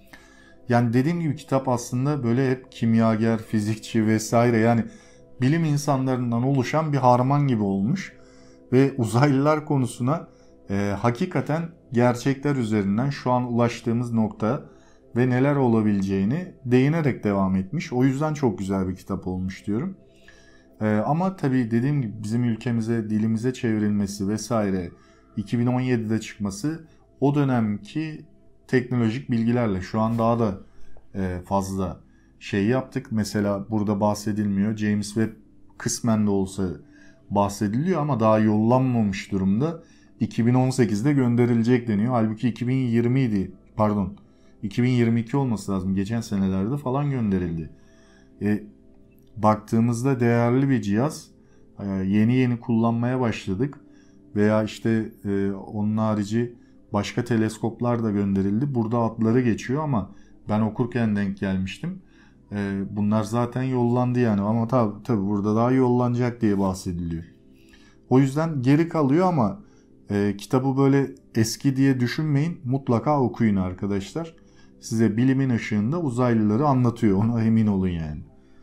Yani dediğim gibi kitap aslında böyle hep kimyager, fizikçi vesaire, yani bilim insanlarından oluşan bir harman gibi olmuş. Ve uzaylılar konusuna e, hakikaten gerçekler üzerinden şu an ulaştığımız nokta ve neler olabileceğini değinerek devam etmiş. O yüzden çok güzel bir kitap olmuş diyorum. E, ama tabii dediğim gibi bizim ülkemize, dilimize çevrilmesi vesaire, iki bin on yedide çıkması o dönemki teknolojik bilgilerle şu an daha da e, fazla şey yaptık. Mesela burada bahsedilmiyor. James Webb kısmen de olsa bahsediliyor ama daha yollanmamış durumda. iki bin on sekizde gönderilecek deniyor. Halbuki iki bin yirmi idi. Pardon. iki bin yirmi iki olması lazım. Geçen senelerde falan gönderildi. E, baktığımızda değerli bir cihaz. E, yeni yeni kullanmaya başladık. Veya işte e, onun harici başka teleskoplar da gönderildi. Burada adları geçiyor ama ben okurken denk gelmiştim. E, bunlar zaten yollandı yani, ama tabii, tabii burada daha yollanacak diye bahsediliyor. O yüzden geri kalıyor ama e, kitabı böyle eski diye düşünmeyin. Mutlaka okuyun arkadaşlar. Size bilimin ışığında uzaylıları anlatıyor. Ona emin olun yani.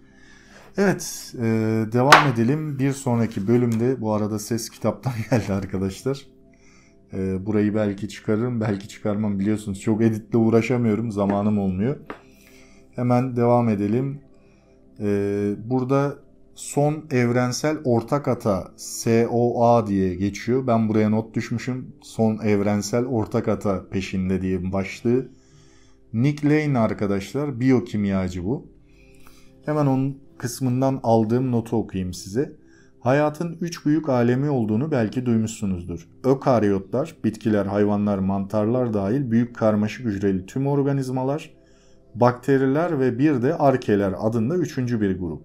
Evet, e, devam edelim. Bir sonraki bölümde, bu arada ses kitaptan geldi arkadaşlar. E, burayı belki çıkarırım, belki çıkarmam, biliyorsunuz. Çok editle uğraşamıyorum, zamanım olmuyor. Hemen devam edelim. E, burada son evrensel ortak ata, S O A diye geçiyor. Ben buraya not düşmüşüm. Son evrensel ortak ata peşinde diye başlığı. Nick Lane arkadaşlar, biyokimyacı bu. Hemen onun kısmından aldığım notu okuyayım size. Hayatın üç büyük alemi olduğunu belki duymuşsunuzdur. Ökaryotlar, bitkiler, hayvanlar, mantarlar dahil büyük karmaşık hücreli tüm organizmalar, bakteriler ve bir de arkeler adında üçüncü bir grup.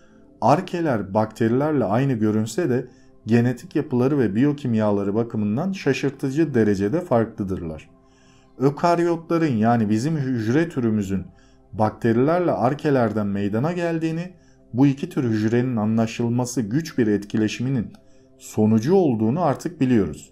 Arkeler bakterilerle aynı görünse de genetik yapıları ve biyokimyaları bakımından şaşırtıcı derecede farklıdırlar. Ökaryotların, yani bizim hücre türümüzün bakterilerle arkelerden meydana geldiğini, bu iki tür hücrenin anlaşılması güç bir etkileşiminin sonucu olduğunu artık biliyoruz.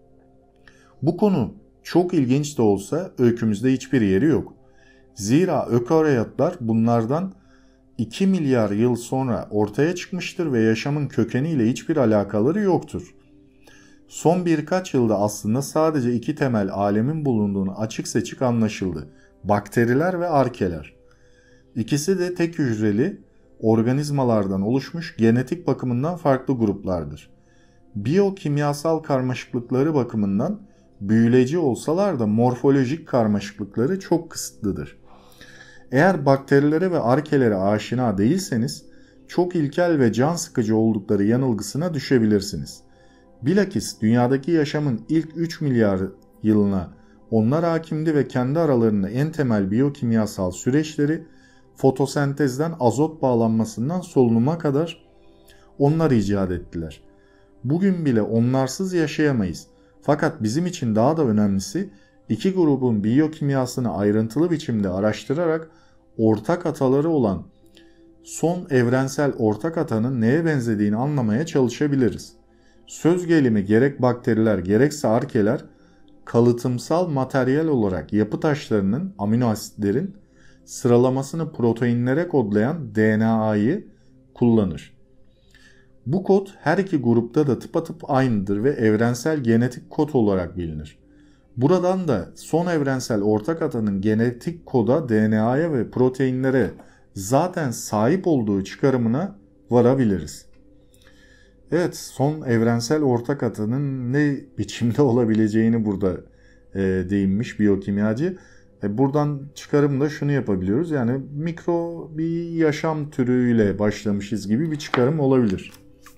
Bu konu çok ilginç de olsa öykümüzde hiçbir yeri yok. Zira ökaryotlar bunlardan iki milyar yıl sonra ortaya çıkmıştır ve yaşamın kökeniyle hiçbir alakaları yoktur. Son birkaç yılda aslında sadece iki temel alemin bulunduğunu açık seçik anlaşıldı. Bakteriler ve arkeler. İkisi de tek hücreli organizmalardan oluşmuş, genetik bakımından farklı gruplardır. Biyokimyasal karmaşıklıkları bakımından büyüleyici olsalar da morfolojik karmaşıklıkları çok kısıtlıdır. Eğer bakterilere ve arkelere aşina değilseniz çok ilkel ve can sıkıcı oldukları yanılgısına düşebilirsiniz. Bilakis dünyadaki yaşamın ilk üç milyar yılına onlar hakimdi ve kendi aralarında en temel biyokimyasal süreçleri fotosentezden azot bağlanmasından solunuma kadar onlar icat ettiler. Bugün bile onlarsız yaşayamayız. Fakat bizim için daha da önemlisi iki grubun biyokimyasını ayrıntılı biçimde araştırarak ortak ataları olan son evrensel ortak atanın neye benzediğini anlamaya çalışabiliriz. Söz gelimi gerek bakteriler gerekse arkeler kalıtımsal materyal olarak yapı taşlarının, amino asitlerin sıralamasını proteinlere kodlayan D N A'yı kullanır. Bu kod her iki grupta da tıpatıp aynıdır ve evrensel genetik kod olarak bilinir. Buradan da son evrensel ortak atanın genetik koda D N A'ya ve proteinlere zaten sahip olduğu çıkarımına varabiliriz. Evet, son evrensel ortak atanın ne biçimde olabileceğini burada e, değinmiş biyokimyacı. E, buradan çıkarımda şunu yapabiliyoruz. Yani mikro bir yaşam türüyle başlamışız gibi bir çıkarım olabilir.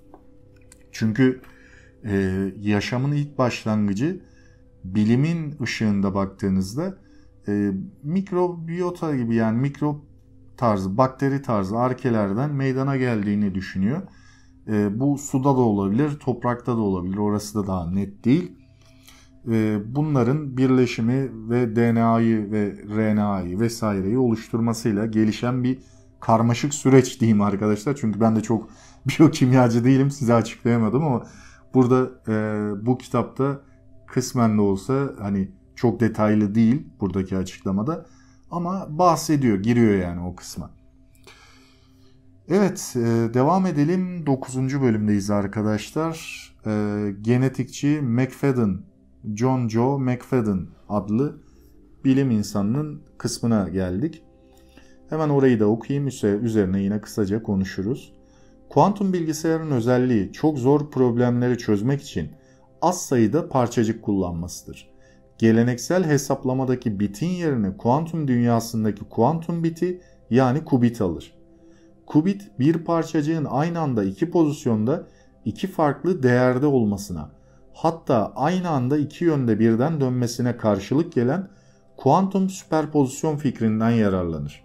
Çünkü e, yaşamın ilk başlangıcı bilimin ışığında baktığınızda e, mikrobiyota gibi yani mikrop tarzı, bakteri tarzı arkelerden meydana geldiğini düşünüyor. E, bu suda da olabilir, toprakta da olabilir. Orası da daha net değil. E, bunların birleşimi ve D N A'yı ve R N A'yı vesaireyi oluşturmasıyla gelişen bir karmaşık süreç diyeyim arkadaşlar. Çünkü ben de çok biyokimyacı değilim, size açıklayamadım ama burada e, bu kitapta kısmen de olsa hani çok detaylı değil buradaki açıklamada ama bahsediyor, giriyor yani o kısma. Evet, e, devam edelim. dokuzuncu bölümdeyiz arkadaşlar. E, genetikçi McFadden, John Joe McFadden adlı bilim insanının kısmına geldik. Hemen orayı da okuyayım, üzerine yine kısaca konuşuruz. Kuantum bilgisayarın özelliği çok zor problemleri çözmek için az sayıda parçacık kullanmasıdır. Geleneksel hesaplamadaki bitin yerine kuantum dünyasındaki kuantum biti yani kubit alır. Kubit bir parçacığın aynı anda iki pozisyonda iki farklı değerde olmasına, hatta aynı anda iki yönde birden dönmesine karşılık gelen kuantum süperpozisyon fikrinden yararlanır.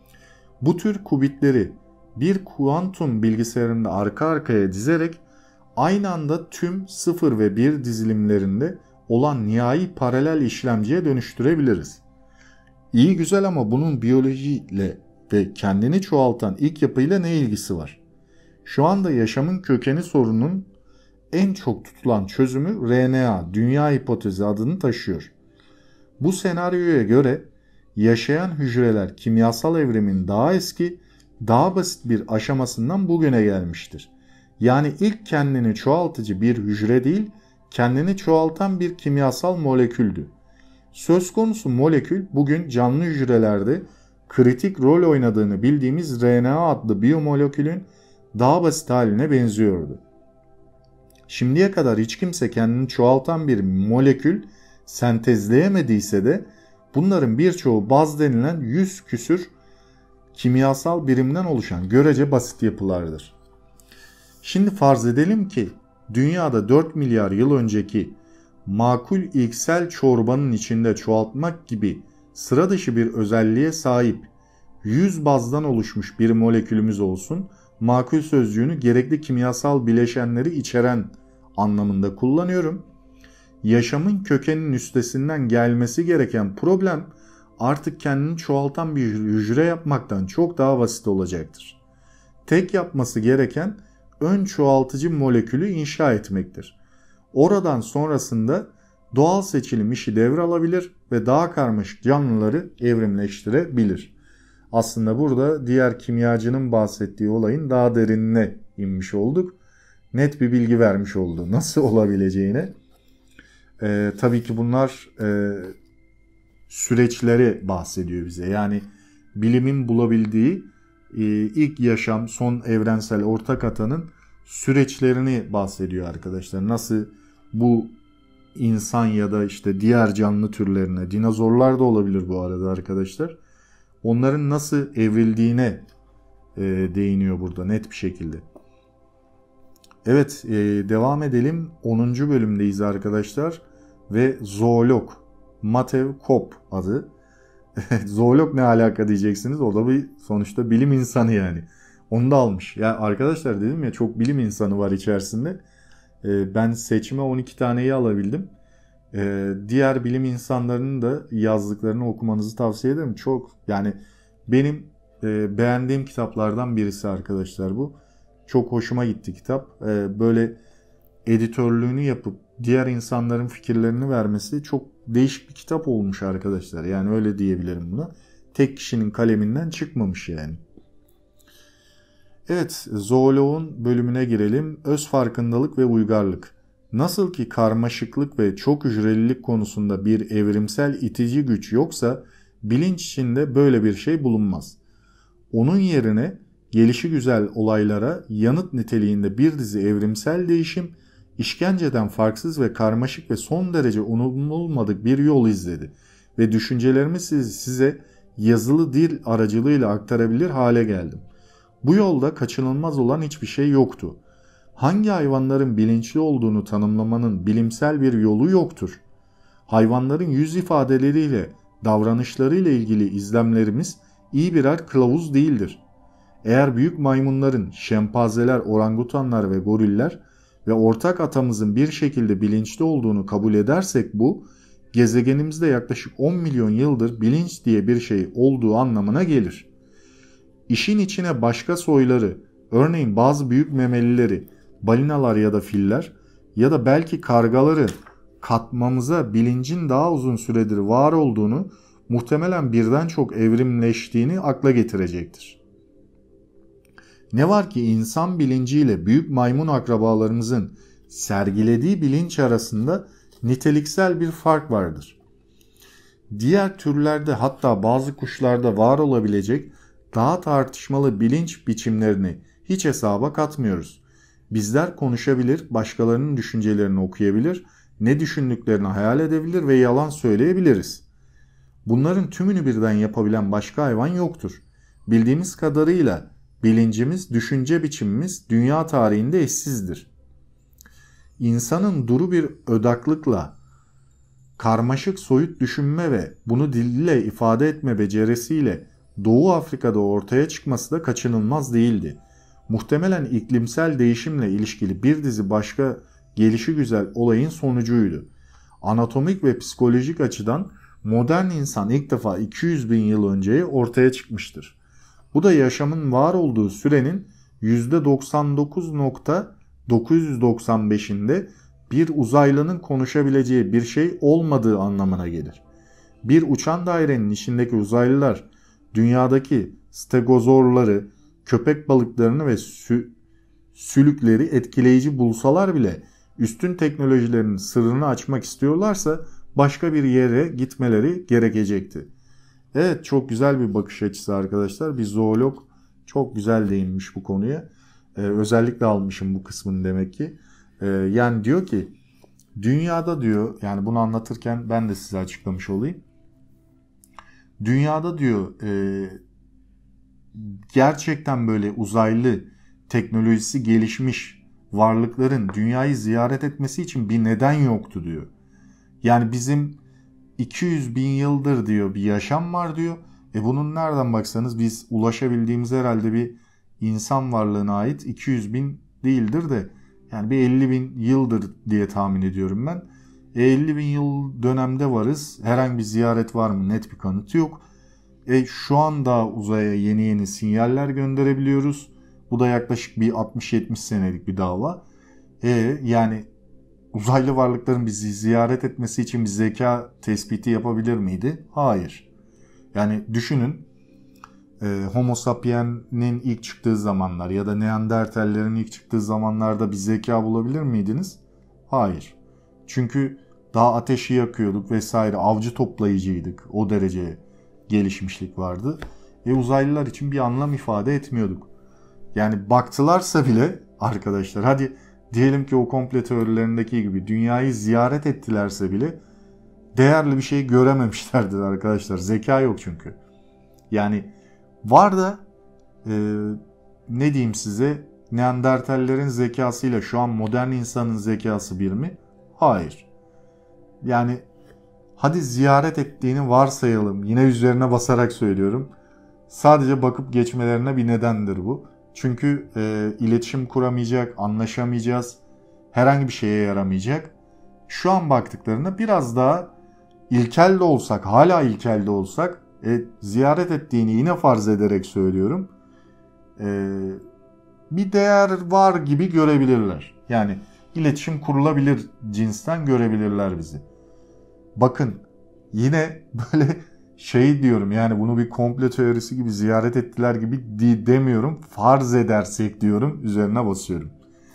Bu tür kubitleri bir kuantum bilgisayarında arka arkaya dizerek aynı anda tüm sıfır ve bir dizilimlerinde olan nihai paralel işlemciye dönüştürebiliriz. İyi güzel ama bunun biyolojiyle ve kendini çoğaltan ilk yapıyla ne ilgisi var? Şu anda yaşamın kökeni sorunun en çok tutulan çözümü R N A, dünya hipotezi adını taşıyor. Bu senaryoya göre yaşayan hücreler kimyasal evrimin daha eski, daha basit bir aşamasından bugüne gelmiştir. Yani ilk kendini çoğaltıcı bir hücre değil, kendini çoğaltan bir kimyasal moleküldü. Söz konusu molekül bugün canlı hücrelerde kritik rol oynadığını bildiğimiz R N A adlı biyomolekülün daha basit haline benziyordu. Şimdiye kadar hiç kimse kendini çoğaltan bir molekül sentezleyemediyse de bunların birçoğu baz denilen yüz küsür kimyasal birimden oluşan görece basit yapılardır. Şimdi farz edelim ki dünyada dört milyar yıl önceki makul ilksel çorbanın içinde çoğaltmak gibi sıra dışı bir özelliğe sahip yüz bazdan oluşmuş bir molekülümüz olsun, makul sözcüğünü gerekli kimyasal bileşenleri içeren anlamında kullanıyorum. Yaşamın kökeninin üstesinden gelmesi gereken problem artık kendini çoğaltan bir hücre yapmaktan çok daha basit olacaktır. Tek yapması gereken ön çoğaltıcı molekülü inşa etmektir. Oradan sonrasında doğal seçilim işi devralabilir ve daha karmaşık canlıları evrimleştirebilir. Aslında burada diğer kimyacının bahsettiği olayın daha derinine inmiş olduk. Net bir bilgi vermiş oldu nasıl olabileceğine. Ee, tabii ki bunlar e, süreçleri bahsediyor bize. Yani bilimin bulabildiği e, ilk yaşam, son evrensel ortak atanın süreçlerini bahsediyor arkadaşlar. Nasıl bu insan ya da işte diğer canlı türlerine, dinozorlar da olabilir bu arada arkadaşlar, onların nasıl evrildiğine e, değiniyor burada net bir şekilde. Evet, e, devam edelim. onuncu bölümdeyiz arkadaşlar ve zoolog Matev Kop adı. Zoolog ne alaka diyeceksiniz. O da bir sonuçta bilim insanı yani. Onu da almış. Ya arkadaşlar dedim ya, çok bilim insanı var içerisinde. Ee, ben seçime on iki taneyi alabildim. Ee, diğer bilim insanlarının da yazdıklarını okumanızı tavsiye ederim. Çok yani benim e, beğendiğim kitaplardan birisi arkadaşlar bu. Çok hoşuma gitti kitap. Ee, böyle editörlüğünü yapıp diğer insanların fikirlerini vermesi çok değişik bir kitap olmuş arkadaşlar. Yani öyle diyebilirim buna. Tek kişinin kaleminden çıkmamış yani. Evet, zooloğun bölümüne girelim. Öz farkındalık ve uygarlık. Nasıl ki karmaşıklık ve çok hücrelilik konusunda bir evrimsel itici güç yoksa, bilinç içinde böyle bir şey bulunmaz. Onun yerine gelişigüzel olaylara yanıt niteliğinde bir dizi evrimsel değişim, işkenceden farksız ve karmaşık ve son derece unutulmadık bir yol izledi ve düşüncelerimi size yazılı dil aracılığıyla aktarabilir hale geldim. Bu yolda kaçınılmaz olan hiçbir şey yoktu. Hangi hayvanların bilinçli olduğunu tanımlamanın bilimsel bir yolu yoktur. Hayvanların yüz ifadeleriyle, davranışlarıyla ilgili izlemlerimiz iyi birer kılavuz değildir. Eğer büyük maymunların, şempanzeler, orangutanlar ve goriller ve ortak atamızın bir şekilde bilinçli olduğunu kabul edersek, bu gezegenimizde yaklaşık on milyon yıldır bilinç diye bir şey olduğu anlamına gelir. İşin içine başka soyları, örneğin bazı büyük memelileri, balinalar ya da filler ya da belki kargaları katmamıza bilincin daha uzun süredir var olduğunu, muhtemelen birden çok evrimleştiğini akla getirecektir. Ne var ki insan bilinciyle büyük maymun akrabalarımızın sergilediği bilinç arasında niteliksel bir fark vardır. Diğer türlerde, hatta bazı kuşlarda var olabilecek daha tartışmalı bilinç biçimlerini hiç hesaba katmıyoruz. Bizler konuşabilir, başkalarının düşüncelerini okuyabilir, ne düşündüklerini hayal edebilir ve yalan söyleyebiliriz. Bunların tümünü birden yapabilen başka hayvan yoktur. Bildiğimiz kadarıyla bilincimiz, düşünce biçimimiz dünya tarihinde eşsizdir. İnsanın duru bir ödaklıkla, karmaşık soyut düşünme ve bunu dille ifade etme becerisiyle Doğu Afrika'da ortaya çıkması da kaçınılmaz değildi. Muhtemelen iklimsel değişimle ilişkili bir dizi başka gelişigüzel olayın sonucuydu. Anatomik ve psikolojik açıdan modern insan ilk defa iki yüz bin yıl önce ortaya çıkmıştır. Bu da yaşamın var olduğu sürenin yüzde doksan dokuz nokta dokuz yüz doksan beşinde bir uzaylının konuşabileceği bir şey olmadığı anlamına gelir. Bir uçan dairenin içindeki uzaylılar dünyadaki stegozorları, köpek balıklarını ve sü- sülükleri etkileyici bulsalar bile üstün teknolojilerin sırrını açmak istiyorlarsa başka bir yere gitmeleri gerekecekti. Evet, çok güzel bir bakış açısı arkadaşlar. Bir zoolog çok güzel değinmiş bu konuya. Ee, özellikle almışım bu kısmını demek ki. Ee, yani diyor ki dünyada diyor, yani bunu anlatırken ben de size açıklamış olayım. Dünyada diyor e, gerçekten böyle uzaylı teknolojisi gelişmiş varlıkların dünyayı ziyaret etmesi için bir neden yoktu diyor. Yani bizim iki yüz bin yıldır diyor bir yaşam var diyor. E bunun nereden baksanız biz ulaşabildiğimiz herhalde bir insan varlığına ait iki yüz bin değildir de yani bir elli bin yıldır diye tahmin ediyorum ben. E elli bin yıl dönemde varız. Herhangi bir ziyaret var mı? Net bir kanıtı yok. E şu anda uzaya yeni yeni sinyaller gönderebiliyoruz. Bu da yaklaşık bir altmış yetmiş senelik bir dava. E yani uzaylı varlıkların bizi ziyaret etmesi için bir zeka tespiti yapabilir miydi? Hayır. Yani düşünün, e, Homo sapiens'in ilk çıktığı zamanlar ya da Neandertallerin ilk çıktığı zamanlarda bir zeka bulabilir miydiniz? Hayır. Çünkü daha ateşi yakıyorduk vesaire, avcı toplayıcıydık. O derece gelişmişlik vardı. Ve uzaylılar için bir anlam ifade etmiyorduk. Yani baktılarsa bile arkadaşlar, hadi diyelim ki o komple teorilerindeki gibi dünyayı ziyaret ettilerse bile değerli bir şey görememişlerdir arkadaşlar. Zeka yok çünkü. Yani var da e, ne diyeyim size, Neandertallerin zekasıyla şu an modern insanın zekası bir mi? Hayır. Yani Hadi ziyaret ettiğini varsayalım. Yine üzerine basarak söylüyorum. Sadece bakıp geçmelerine bir nedendir bu. Çünkü e, iletişim kuramayacak, anlaşamayacağız. Herhangi bir şeye yaramayacak. Şu an baktıklarında biraz daha ilkel de olsak, hala ilkel de olsak e, ziyaret ettiğini yine farz ederek söylüyorum. E, bir değer var gibi görebilirler. Yani iletişim kurulabilir cinsten görebilirler bizi. Bakın yine böyle şey diyorum, yani bunu bir komplo teorisi gibi ziyaret ettiler gibi demiyorum. Farz edersek diyorum, üzerine basıyorum.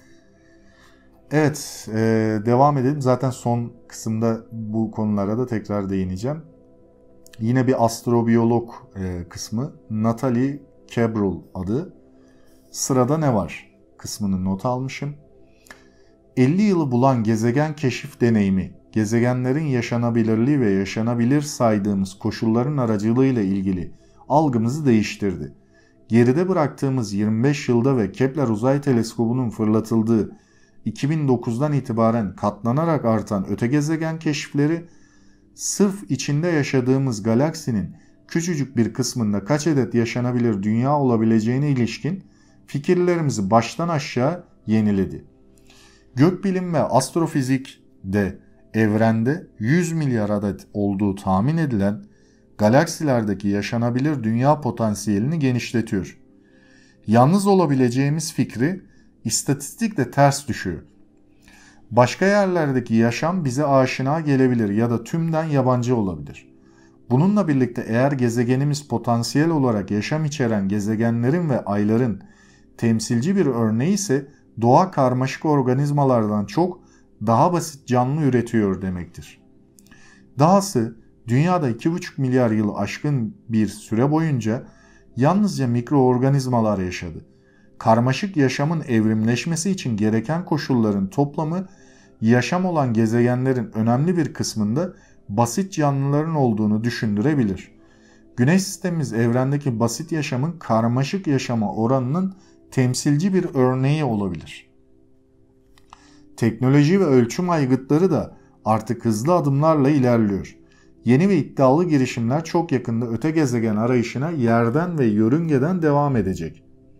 Evet, e, devam edelim. Zaten son kısımda bu konulara da tekrar değineceğim. Yine bir astrobiyolog e, kısmı. Natalie Cabrol adı. Sırada ne var kısmını not almışım. elli yılı bulan gezegen keşif deneyimi, gezegenlerin yaşanabilirliği ve yaşanabilir saydığımız koşulların aracılığıyla ilgili algımızı değiştirdi. Geride bıraktığımız yirmi beş yılda ve Kepler Uzay Teleskobu'nun fırlatıldığı iki bin dokuzdan itibaren katlanarak artan öte gezegen keşifleri, sırf içinde yaşadığımız galaksinin küçücük bir kısmında kaç adet yaşanabilir dünya olabileceğine ilişkin fikirlerimizi baştan aşağı yeniledi. Gökbilim ve astrofizikte evrende yüz milyar adet olduğu tahmin edilen galaksilerdeki yaşanabilir dünya potansiyelini genişletiyor. Yalnız olabileceğimiz fikri istatistikle ters düşüyor. Başka yerlerdeki yaşam bize aşina gelebilir ya da tümden yabancı olabilir. Bununla birlikte eğer gezegenimiz potansiyel olarak yaşam içeren gezegenlerin ve ayların temsilci bir örneği ise doğa karmaşık organizmalardan çok daha basit canlı üretiyor demektir. Dahası dünyada iki buçuk milyar yıl aşkın bir süre boyunca yalnızca mikroorganizmalar yaşadı. Karmaşık yaşamın evrimleşmesi için gereken koşulların toplamı yaşam olan gezegenlerin önemli bir kısmında basit canlıların olduğunu düşündürebilir. Güneş sistemimiz evrendeki basit yaşamın karmaşık yaşama oranının temsilci bir örneği olabilir. Teknoloji ve ölçüm aygıtları da artık hızlı adımlarla ilerliyor. Yeni ve iddialı girişimler çok yakında öte gezegen arayışına yerden ve yörüngeden devam edecek.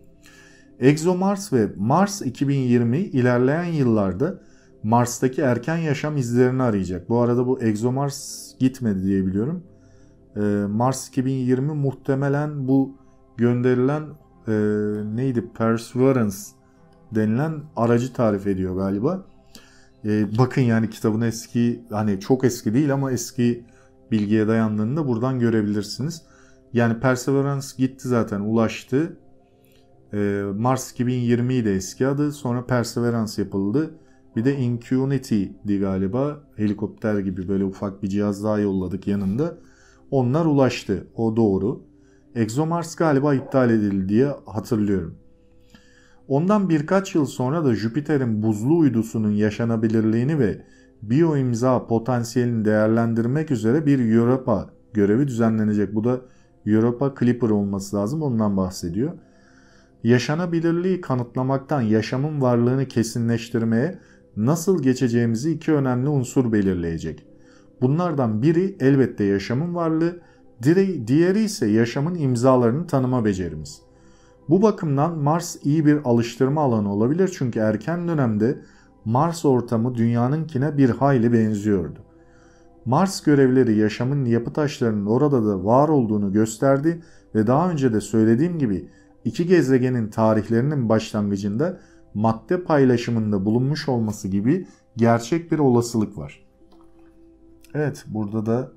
ExoMars ve Mars iki bin yirmi ilerleyen yıllarda Mars'taki erken yaşam izlerini arayacak. Bu arada bu ExoMars gitmedi diye biliyorum. Ee, Mars iki bin yirmi muhtemelen bu gönderilen e, neydi? Perseverance denilen aracı tarif ediyor galiba. Ee, bakın yani kitabın eski, hani çok eski değil ama eski bilgiye dayandığını da buradan görebilirsiniz. Yani Perseverance gitti zaten, ulaştı. Ee, Mars iki bin yirmi de eski adı. Sonra Perseverance yapıldı. Bir de Ingenuity'di galiba. Helikopter gibi böyle ufak bir cihaz daha yolladık yanında. Onlar ulaştı. O doğru. ExoMars galiba iptal edildi diye hatırlıyorum. Ondan birkaç yıl sonra da Jüpiter'in buzlu uydusunun yaşanabilirliğini ve biyoimza potansiyelini değerlendirmek üzere bir Europa görevi düzenlenecek. Bu da Europa Clipper olması lazım. Ondan bahsediyor. Yaşanabilirliği kanıtlamaktan yaşamın varlığını kesinleştirmeye nasıl geçeceğimizi iki önemli unsur belirleyecek. Bunlardan biri elbette yaşamın varlığı, diğeri ise yaşamın imzalarını tanıma becerimiz. Bu bakımdan Mars iyi bir alıştırma alanı olabilir çünkü erken dönemde Mars ortamı dünyanınkine bir hayli benziyordu. Mars görevleri yaşamın yapı taşlarının orada da var olduğunu gösterdi ve daha önce de söylediğim gibi iki gezegenin tarihlerinin başlangıcında madde paylaşımında bulunmuş olması gibi gerçek bir olasılık var. Evet, burada da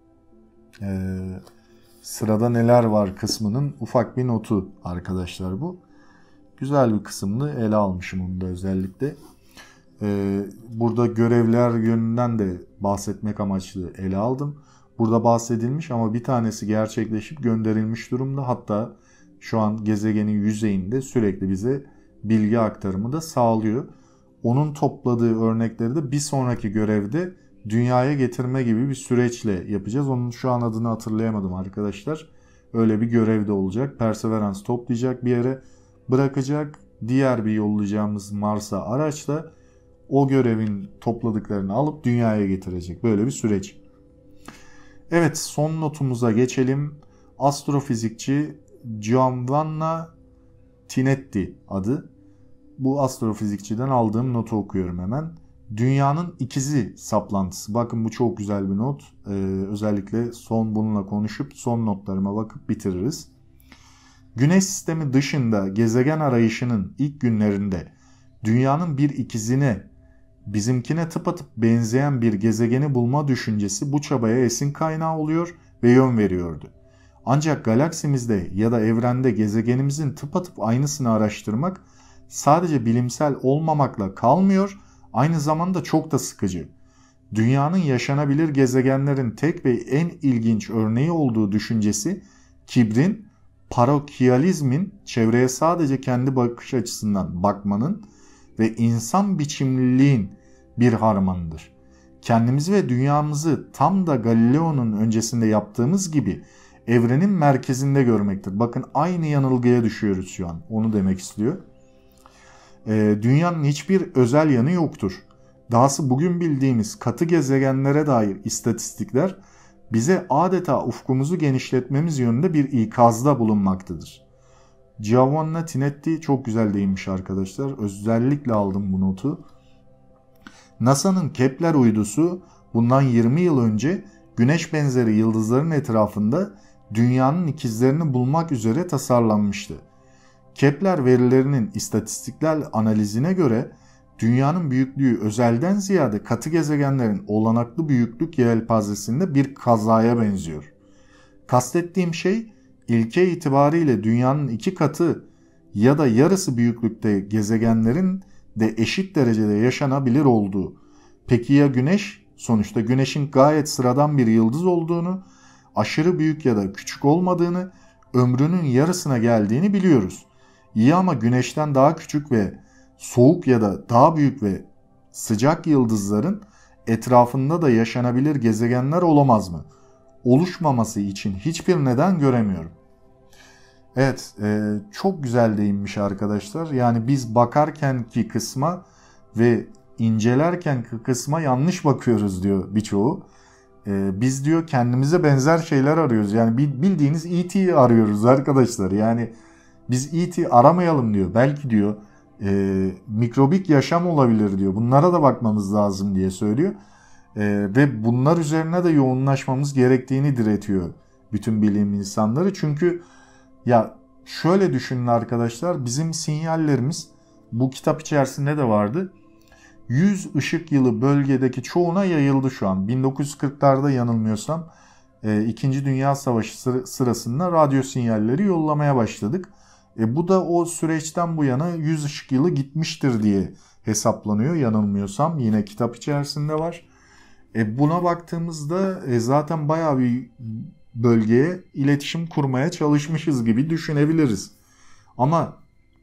e, sırada neler var kısmının ufak bir notu arkadaşlar bu. Güzel bir kısmını ele almışım onu da özellikle. E, burada görevler yönünden de bahsetmek amaçlı ele aldım. Burada bahsedilmiş ama bir tanesi gerçekleşip gönderilmiş durumda. Hatta şu an gezegenin yüzeyinde sürekli bize bilgi aktarımı da sağlıyor. Onun topladığı örnekleri de bir sonraki görevde dünyaya getirme gibi bir süreçle yapacağız. Onun şu an adını hatırlayamadım arkadaşlar. Öyle bir görev de olacak. Perseverance toplayacak, bir yere bırakacak. Diğer bir yollayacağımız Mars'a araçla o görevin topladıklarını alıp dünyaya getirecek. Böyle bir süreç. Evet, son notumuza geçelim. Astrofizikçi Giovanna Tinetti adı. Bu astrofizikçiden aldığım notu okuyorum hemen. Dünyanın ikizi saplantısı. Bakın bu çok güzel bir not. Ee, özellikle son bununla konuşup son notlarıma bakıp bitiririz. Güneş sistemi dışında gezegen arayışının ilk günlerinde dünyanın bir ikizine, bizimkine tıpatıp benzeyen bir gezegeni bulma düşüncesi bu çabaya esin kaynağı oluyor ve yön veriyordu. Ancak galaksimizde ya da evrende gezegenimizin tıpatıp aynısını araştırmak sadece bilimsel olmamakla kalmıyor, aynı zamanda çok da sıkıcı. Dünyanın yaşanabilir gezegenlerin tek ve en ilginç örneği olduğu düşüncesi, kibrin, parokyalizmin, çevreye sadece kendi bakış açısından bakmanın ve insan biçimliliğin bir harmanıdır. Kendimizi ve dünyamızı tam da Galileo'nun öncesinde yaptığımız gibi evrenin merkezinde görmektir. Bakın aynı yanılgıya düşüyoruz şu an. Onu demek istiyor. Ee, dünyanın hiçbir özel yanı yoktur. Dahası bugün bildiğimiz katı gezegenlere dair istatistikler bize adeta ufkumuzu genişletmemiz yönünde bir ikazda bulunmaktadır. Giovanna Tinetti çok güzel değinmiş arkadaşlar. Özellikle aldım bu notu. NASA'nın Kepler uydusu bundan yirmi yıl önce Güneş benzeri yıldızların etrafında dünyanın ikizlerini bulmak üzere tasarlanmıştı. Kepler verilerinin istatistiksel analizine göre dünyanın büyüklüğü özelden ziyade katı gezegenlerin olanaklı büyüklük yelpazesinde bir kazaya benziyor. Kastettiğim şey ilke itibariyle dünyanın iki katı ya da yarısı büyüklükte gezegenlerin de eşit derecede yaşanabilir olduğu. Peki ya Güneş? Sonuçta Güneş'in gayet sıradan bir yıldız olduğunu, aşırı büyük ya da küçük olmadığını, ömrünün yarısına geldiğini biliyoruz. İyi ama Güneş'ten daha küçük ve soğuk ya da daha büyük ve sıcak yıldızların etrafında da yaşanabilir gezegenler olamaz mı? Oluşmaması için hiçbir neden göremiyorum. Evet, e, çok güzel değinmiş arkadaşlar. Yani biz bakarkenki kısma ve incelerkenki kısma yanlış bakıyoruz diyor birçoğu. E, biz diyor kendimize benzer şeyler arıyoruz. Yani bildiğiniz E T'yi arıyoruz arkadaşlar. Yani biz E T aramayalım diyor. Belki diyor e, mikrobik yaşam olabilir diyor. Bunlara da bakmamız lazım diye söylüyor. E, ve bunlar üzerine de yoğunlaşmamız gerektiğini diretiyor bütün bilim insanları. Çünkü ya şöyle düşünün arkadaşlar, bizim sinyallerimiz bu kitap içerisinde de vardı. yüz ışık yılı bölgedeki çoğuna yayıldı şu an. bin dokuz yüz kırklarda yanılmıyorsam İkinci Dünya Savaşı sırasında radyo sinyalleri yollamaya başladık. E bu da o süreçten bu yana yüz ışık yılı gitmiştir diye hesaplanıyor yanılmıyorsam. Yine kitap içerisinde var. E buna baktığımızda e zaten bayağı bir bölgeye iletişim kurmaya çalışmışız gibi düşünebiliriz. Ama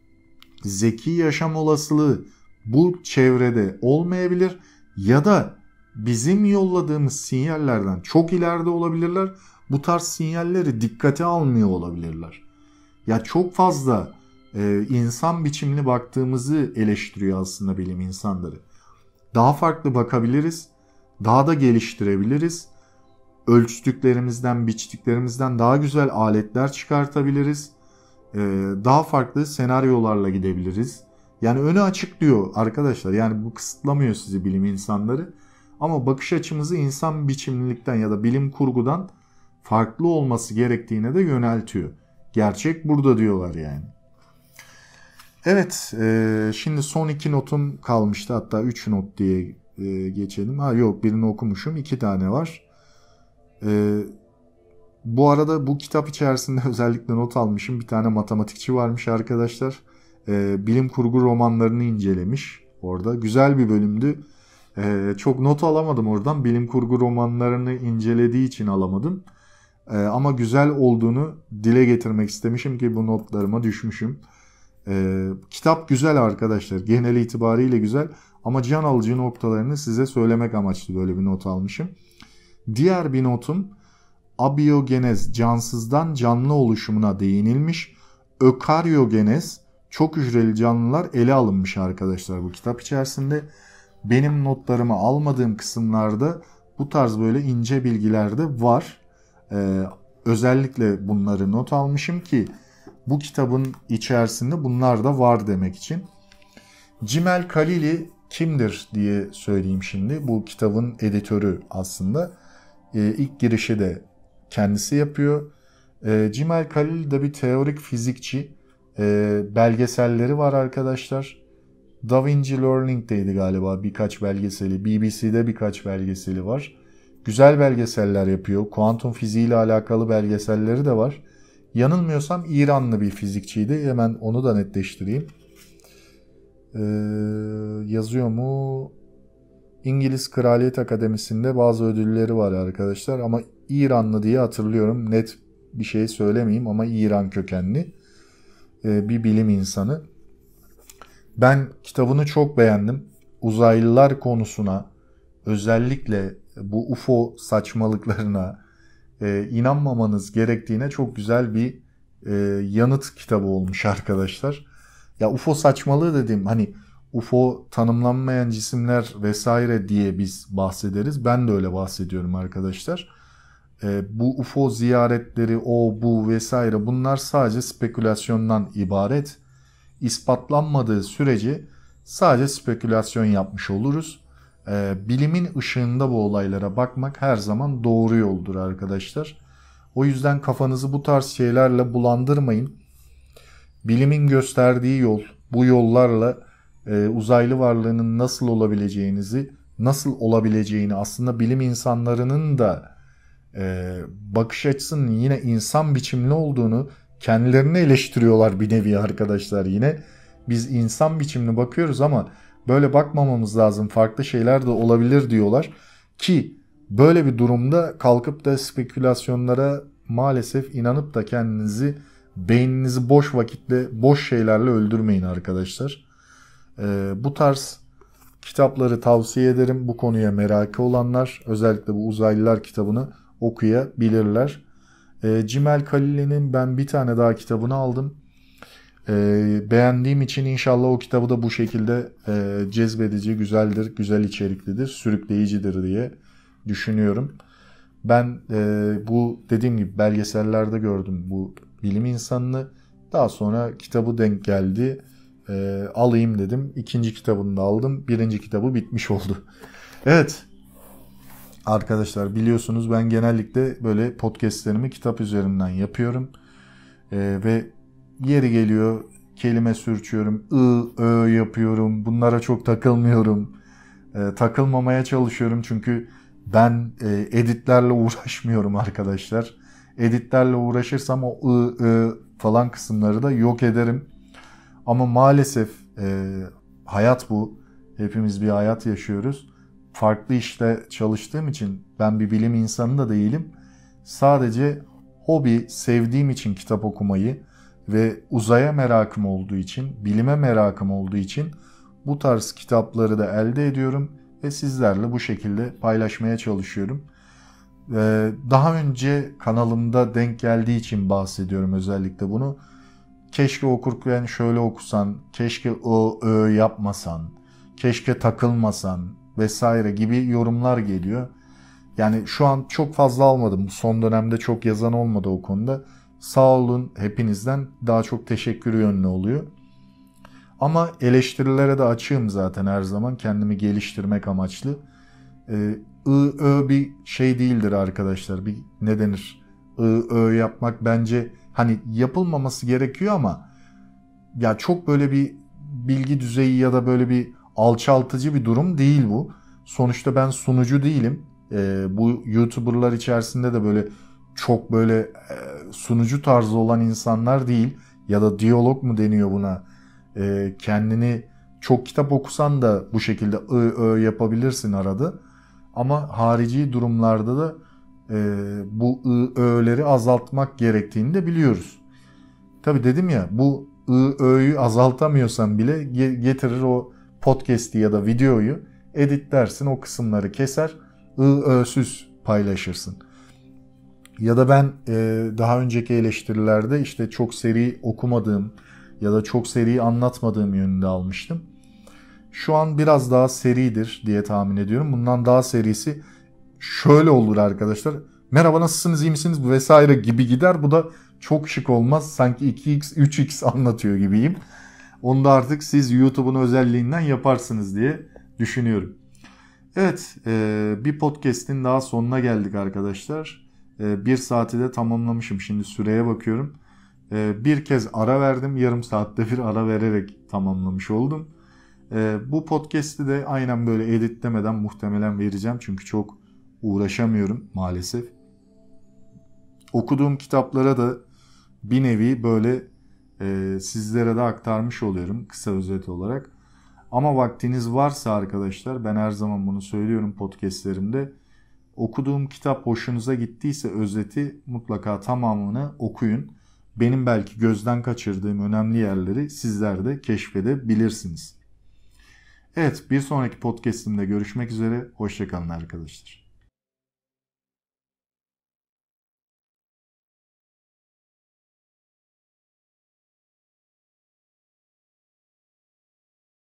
zeki yaşam olasılığı bu çevrede olmayabilir ya da bizim yolladığımız sinyallerden çok ileride olabilirler. Bu tarz sinyalleri dikkate almıyor olabilirler. Ya çok fazla e, insan biçimli baktığımızı eleştiriyor aslında bilim insanları. Daha farklı bakabiliriz, daha da geliştirebiliriz. Ölçtüklerimizden, biçtiklerimizden daha güzel aletler çıkartabiliriz. Ee, daha farklı senaryolarla gidebiliriz. Yani önü açık diyor arkadaşlar. Yani bu kısıtlamıyor sizi bilim insanları. Ama bakış açımızı insan biçimlilikten ya da bilim kurgudan farklı olması gerektiğine de yöneltiyor. Gerçek burada diyorlar yani. Evet, e, şimdi son iki notum kalmıştı. Hatta üç not diye e, geçelim. Ha yok, birini okumuşum. İki tane var. Ee, bu arada bu kitap içerisinde özellikle not almışım. Bir tane matematikçi varmış arkadaşlar. Ee, bilim kurgu romanlarını incelemiş orada. Güzel bir bölümdü. Ee, çok not alamadım oradan. Bilim kurgu romanlarını incelediği için alamadım. Ee, ama güzel olduğunu dile getirmek istemişim ki bu notlarıma düşmüşüm. Ee, kitap güzel arkadaşlar. Genel itibariyle güzel. Ama can alıcı noktalarını size söylemek amaçlı böyle bir not almışım. Diğer bir notum abiyogenez, cansızdan canlı oluşumuna değinilmiş. Ökaryogenez, çok hücreli canlılar ele alınmış arkadaşlar bu kitap içerisinde. Benim notlarımı almadığım kısımlarda Bu tarz böyle ince bilgiler de var. Ee, özellikle bunları not almışım ki bu kitabın içerisinde bunlar da var demek için. Cimel Halili kimdir diye söyleyeyim şimdi. Bu kitabın editörü aslında. Ee, ilk girişi de kendisi yapıyor. Ee, Cimel Halili de bir teorik fizikçi. Ee, belgeselleri var arkadaşlar. Da Vinci Learning'deydi galiba birkaç belgeseli. B B C'de birkaç belgeseli var. Güzel belgeseller yapıyor. Kuantum fiziği ile alakalı belgeselleri de var. Yanılmıyorsam İranlı bir fizikçiydi. Hemen onu da netleştireyim. Ee, yazıyor mu? İngiliz Kraliyet Akademisi'nde bazı ödülleri var arkadaşlar. Ama İranlı diye hatırlıyorum. Net bir şey söylemeyeyim ama İran kökenli ee, bir bilim insanı. Ben kitabını çok beğendim. Uzaylılar konusuna, özellikle bu U F O saçmalıklarına e, inanmamanız gerektiğine çok güzel bir e, yanıt kitabı olmuş arkadaşlar. Ya U F O saçmalığı dediğim hani U F O tanımlanmayan cisimler vesaire diye biz bahsederiz. Ben de öyle bahsediyorum arkadaşlar. E, bu U F O ziyaretleri, o bu vesaire bunlar sadece spekülasyondan ibaret. İspatlanmadığı sürece sadece spekülasyon yapmış oluruz. Ee, bilimin ışığında bu olaylara bakmak her zaman doğru yoldur arkadaşlar. O yüzden kafanızı bu tarz şeylerle bulandırmayın. Bilimin gösterdiği yol, bu yollarla e, uzaylı varlığının nasıl olabileceğinizi, nasıl olabileceğini aslında bilim insanlarının da e, bakış açısının yine insan biçimli olduğunu kendilerini eleştiriyorlar bir nevi arkadaşlar yine. Biz insan biçimli bakıyoruz ama böyle bakmamamız lazım. Farklı şeyler de olabilir diyorlar. Ki böyle bir durumda kalkıp da spekülasyonlara maalesef inanıp da kendinizi, beyninizi boş vakitle, boş şeylerle öldürmeyin arkadaşlar. Ee, bu tarz kitapları tavsiye ederim. Bu konuya merakı olanlar özellikle bu uzaylılar kitabını okuyabilirler. E, Cimel Halili'nin ben bir tane daha kitabını aldım. E, beğendiğim için inşallah o kitabı da bu şekilde e, cezbedici, güzeldir, güzel içeriklidir, sürükleyicidir diye düşünüyorum. Ben e, bu dediğim gibi belgesellerde gördüm bu bilim insanını. Daha sonra kitabı denk geldi. E, alayım dedim. İkinci kitabını da aldım. Birinci kitabı bitmiş oldu. Evet. Arkadaşlar biliyorsunuz ben genellikle böyle podcastlerimi kitap üzerinden yapıyorum. Ee, ve yeri geliyor kelime sürçüyorum, ı, ö yapıyorum. Bunlara çok takılmıyorum. Ee, takılmamaya çalışıyorum çünkü ben e, editlerle uğraşmıyorum arkadaşlar. Editlerle uğraşırsam o ı, ö falan kısımları da yok ederim. Ama maalesef e, hayat bu. Hepimiz bir hayat yaşıyoruz. Farklı işte çalıştığım için ben bir bilim insanı da değilim. Sadece hobi, sevdiğim için kitap okumayı ve uzaya merakım olduğu için, bilime merakım olduğu için bu tarz kitapları da elde ediyorum ve sizlerle bu şekilde paylaşmaya çalışıyorum. Daha önce kanalımda denk geldiği için bahsediyorum özellikle bunu. Keşke okurken şöyle okusan, keşke o ö yapmasan, keşke takılmasan vesaire gibi yorumlar geliyor. Yani şu an çok fazla almadım. Son dönemde çok yazan olmadı o konuda. Sağ olun hepinizden daha çok teşekkür yönlü oluyor. Ama eleştirilere de açığım zaten her zaman. Kendimi geliştirmek amaçlı. Ee, I, Ö bir şey değildir arkadaşlar. Bir ne denir? I, Ö yapmak bence hani yapılmaması gerekiyor ama ya çok böyle bir bilgi düzeyi ya da böyle bir alçaltıcı bir durum değil bu. Sonuçta ben sunucu değilim. Ee, bu YouTuber'lar içerisinde de böyle çok böyle e, sunucu tarzı olan insanlar değil. Ya da diyalog mu deniyor buna? Ee, kendini çok kitap okusan da bu şekilde ı, ö yapabilirsin arada. Ama harici durumlarda da e, bu ı, ö'leri azaltmak gerektiğini de biliyoruz. Tabii dedim ya bu ı, ö'yü azaltamıyorsan bile getirir o podcast'i ya da videoyu editlersin, o kısımları keser, ı, ö'süz paylaşırsın. Ya da ben e, daha önceki eleştirilerde işte çok seri okumadığım ya da çok seri anlatmadığım yönünde almıştım. Şu an biraz daha seridir diye tahmin ediyorum. Bundan daha serisi şöyle olur arkadaşlar. Merhaba, nasılsınız, iyi misiniz vesaire gibi gider. Bu da çok şık olmaz. Sanki iki x üç x anlatıyor gibiyim. Onu da artık siz YouTube'un özelliğinden yaparsınız diye düşünüyorum. Evet, bir podcast'in daha sonuna geldik arkadaşlar. Bir saati de tamamlamışım. Şimdi süreye bakıyorum. Bir kez ara verdim. Yarım saatte bir ara vererek tamamlamış oldum. Bu podcast'i de aynen böyle editlemeden muhtemelen vereceğim. Çünkü çok uğraşamıyorum maalesef. Okuduğum kitaplara da bir nevi böyle e, sizlere de aktarmış oluyorum kısa özet olarak. Ama vaktiniz varsa arkadaşlar, ben her zaman bunu söylüyorum podcastlerimde. Okuduğum kitap hoşunuza gittiyse özeti mutlaka tamamını okuyun. Benim belki gözden kaçırdığım önemli yerleri sizler de keşfedebilirsiniz. Evet, bir sonraki podcastimde görüşmek üzere. Hoşça kalın arkadaşlar.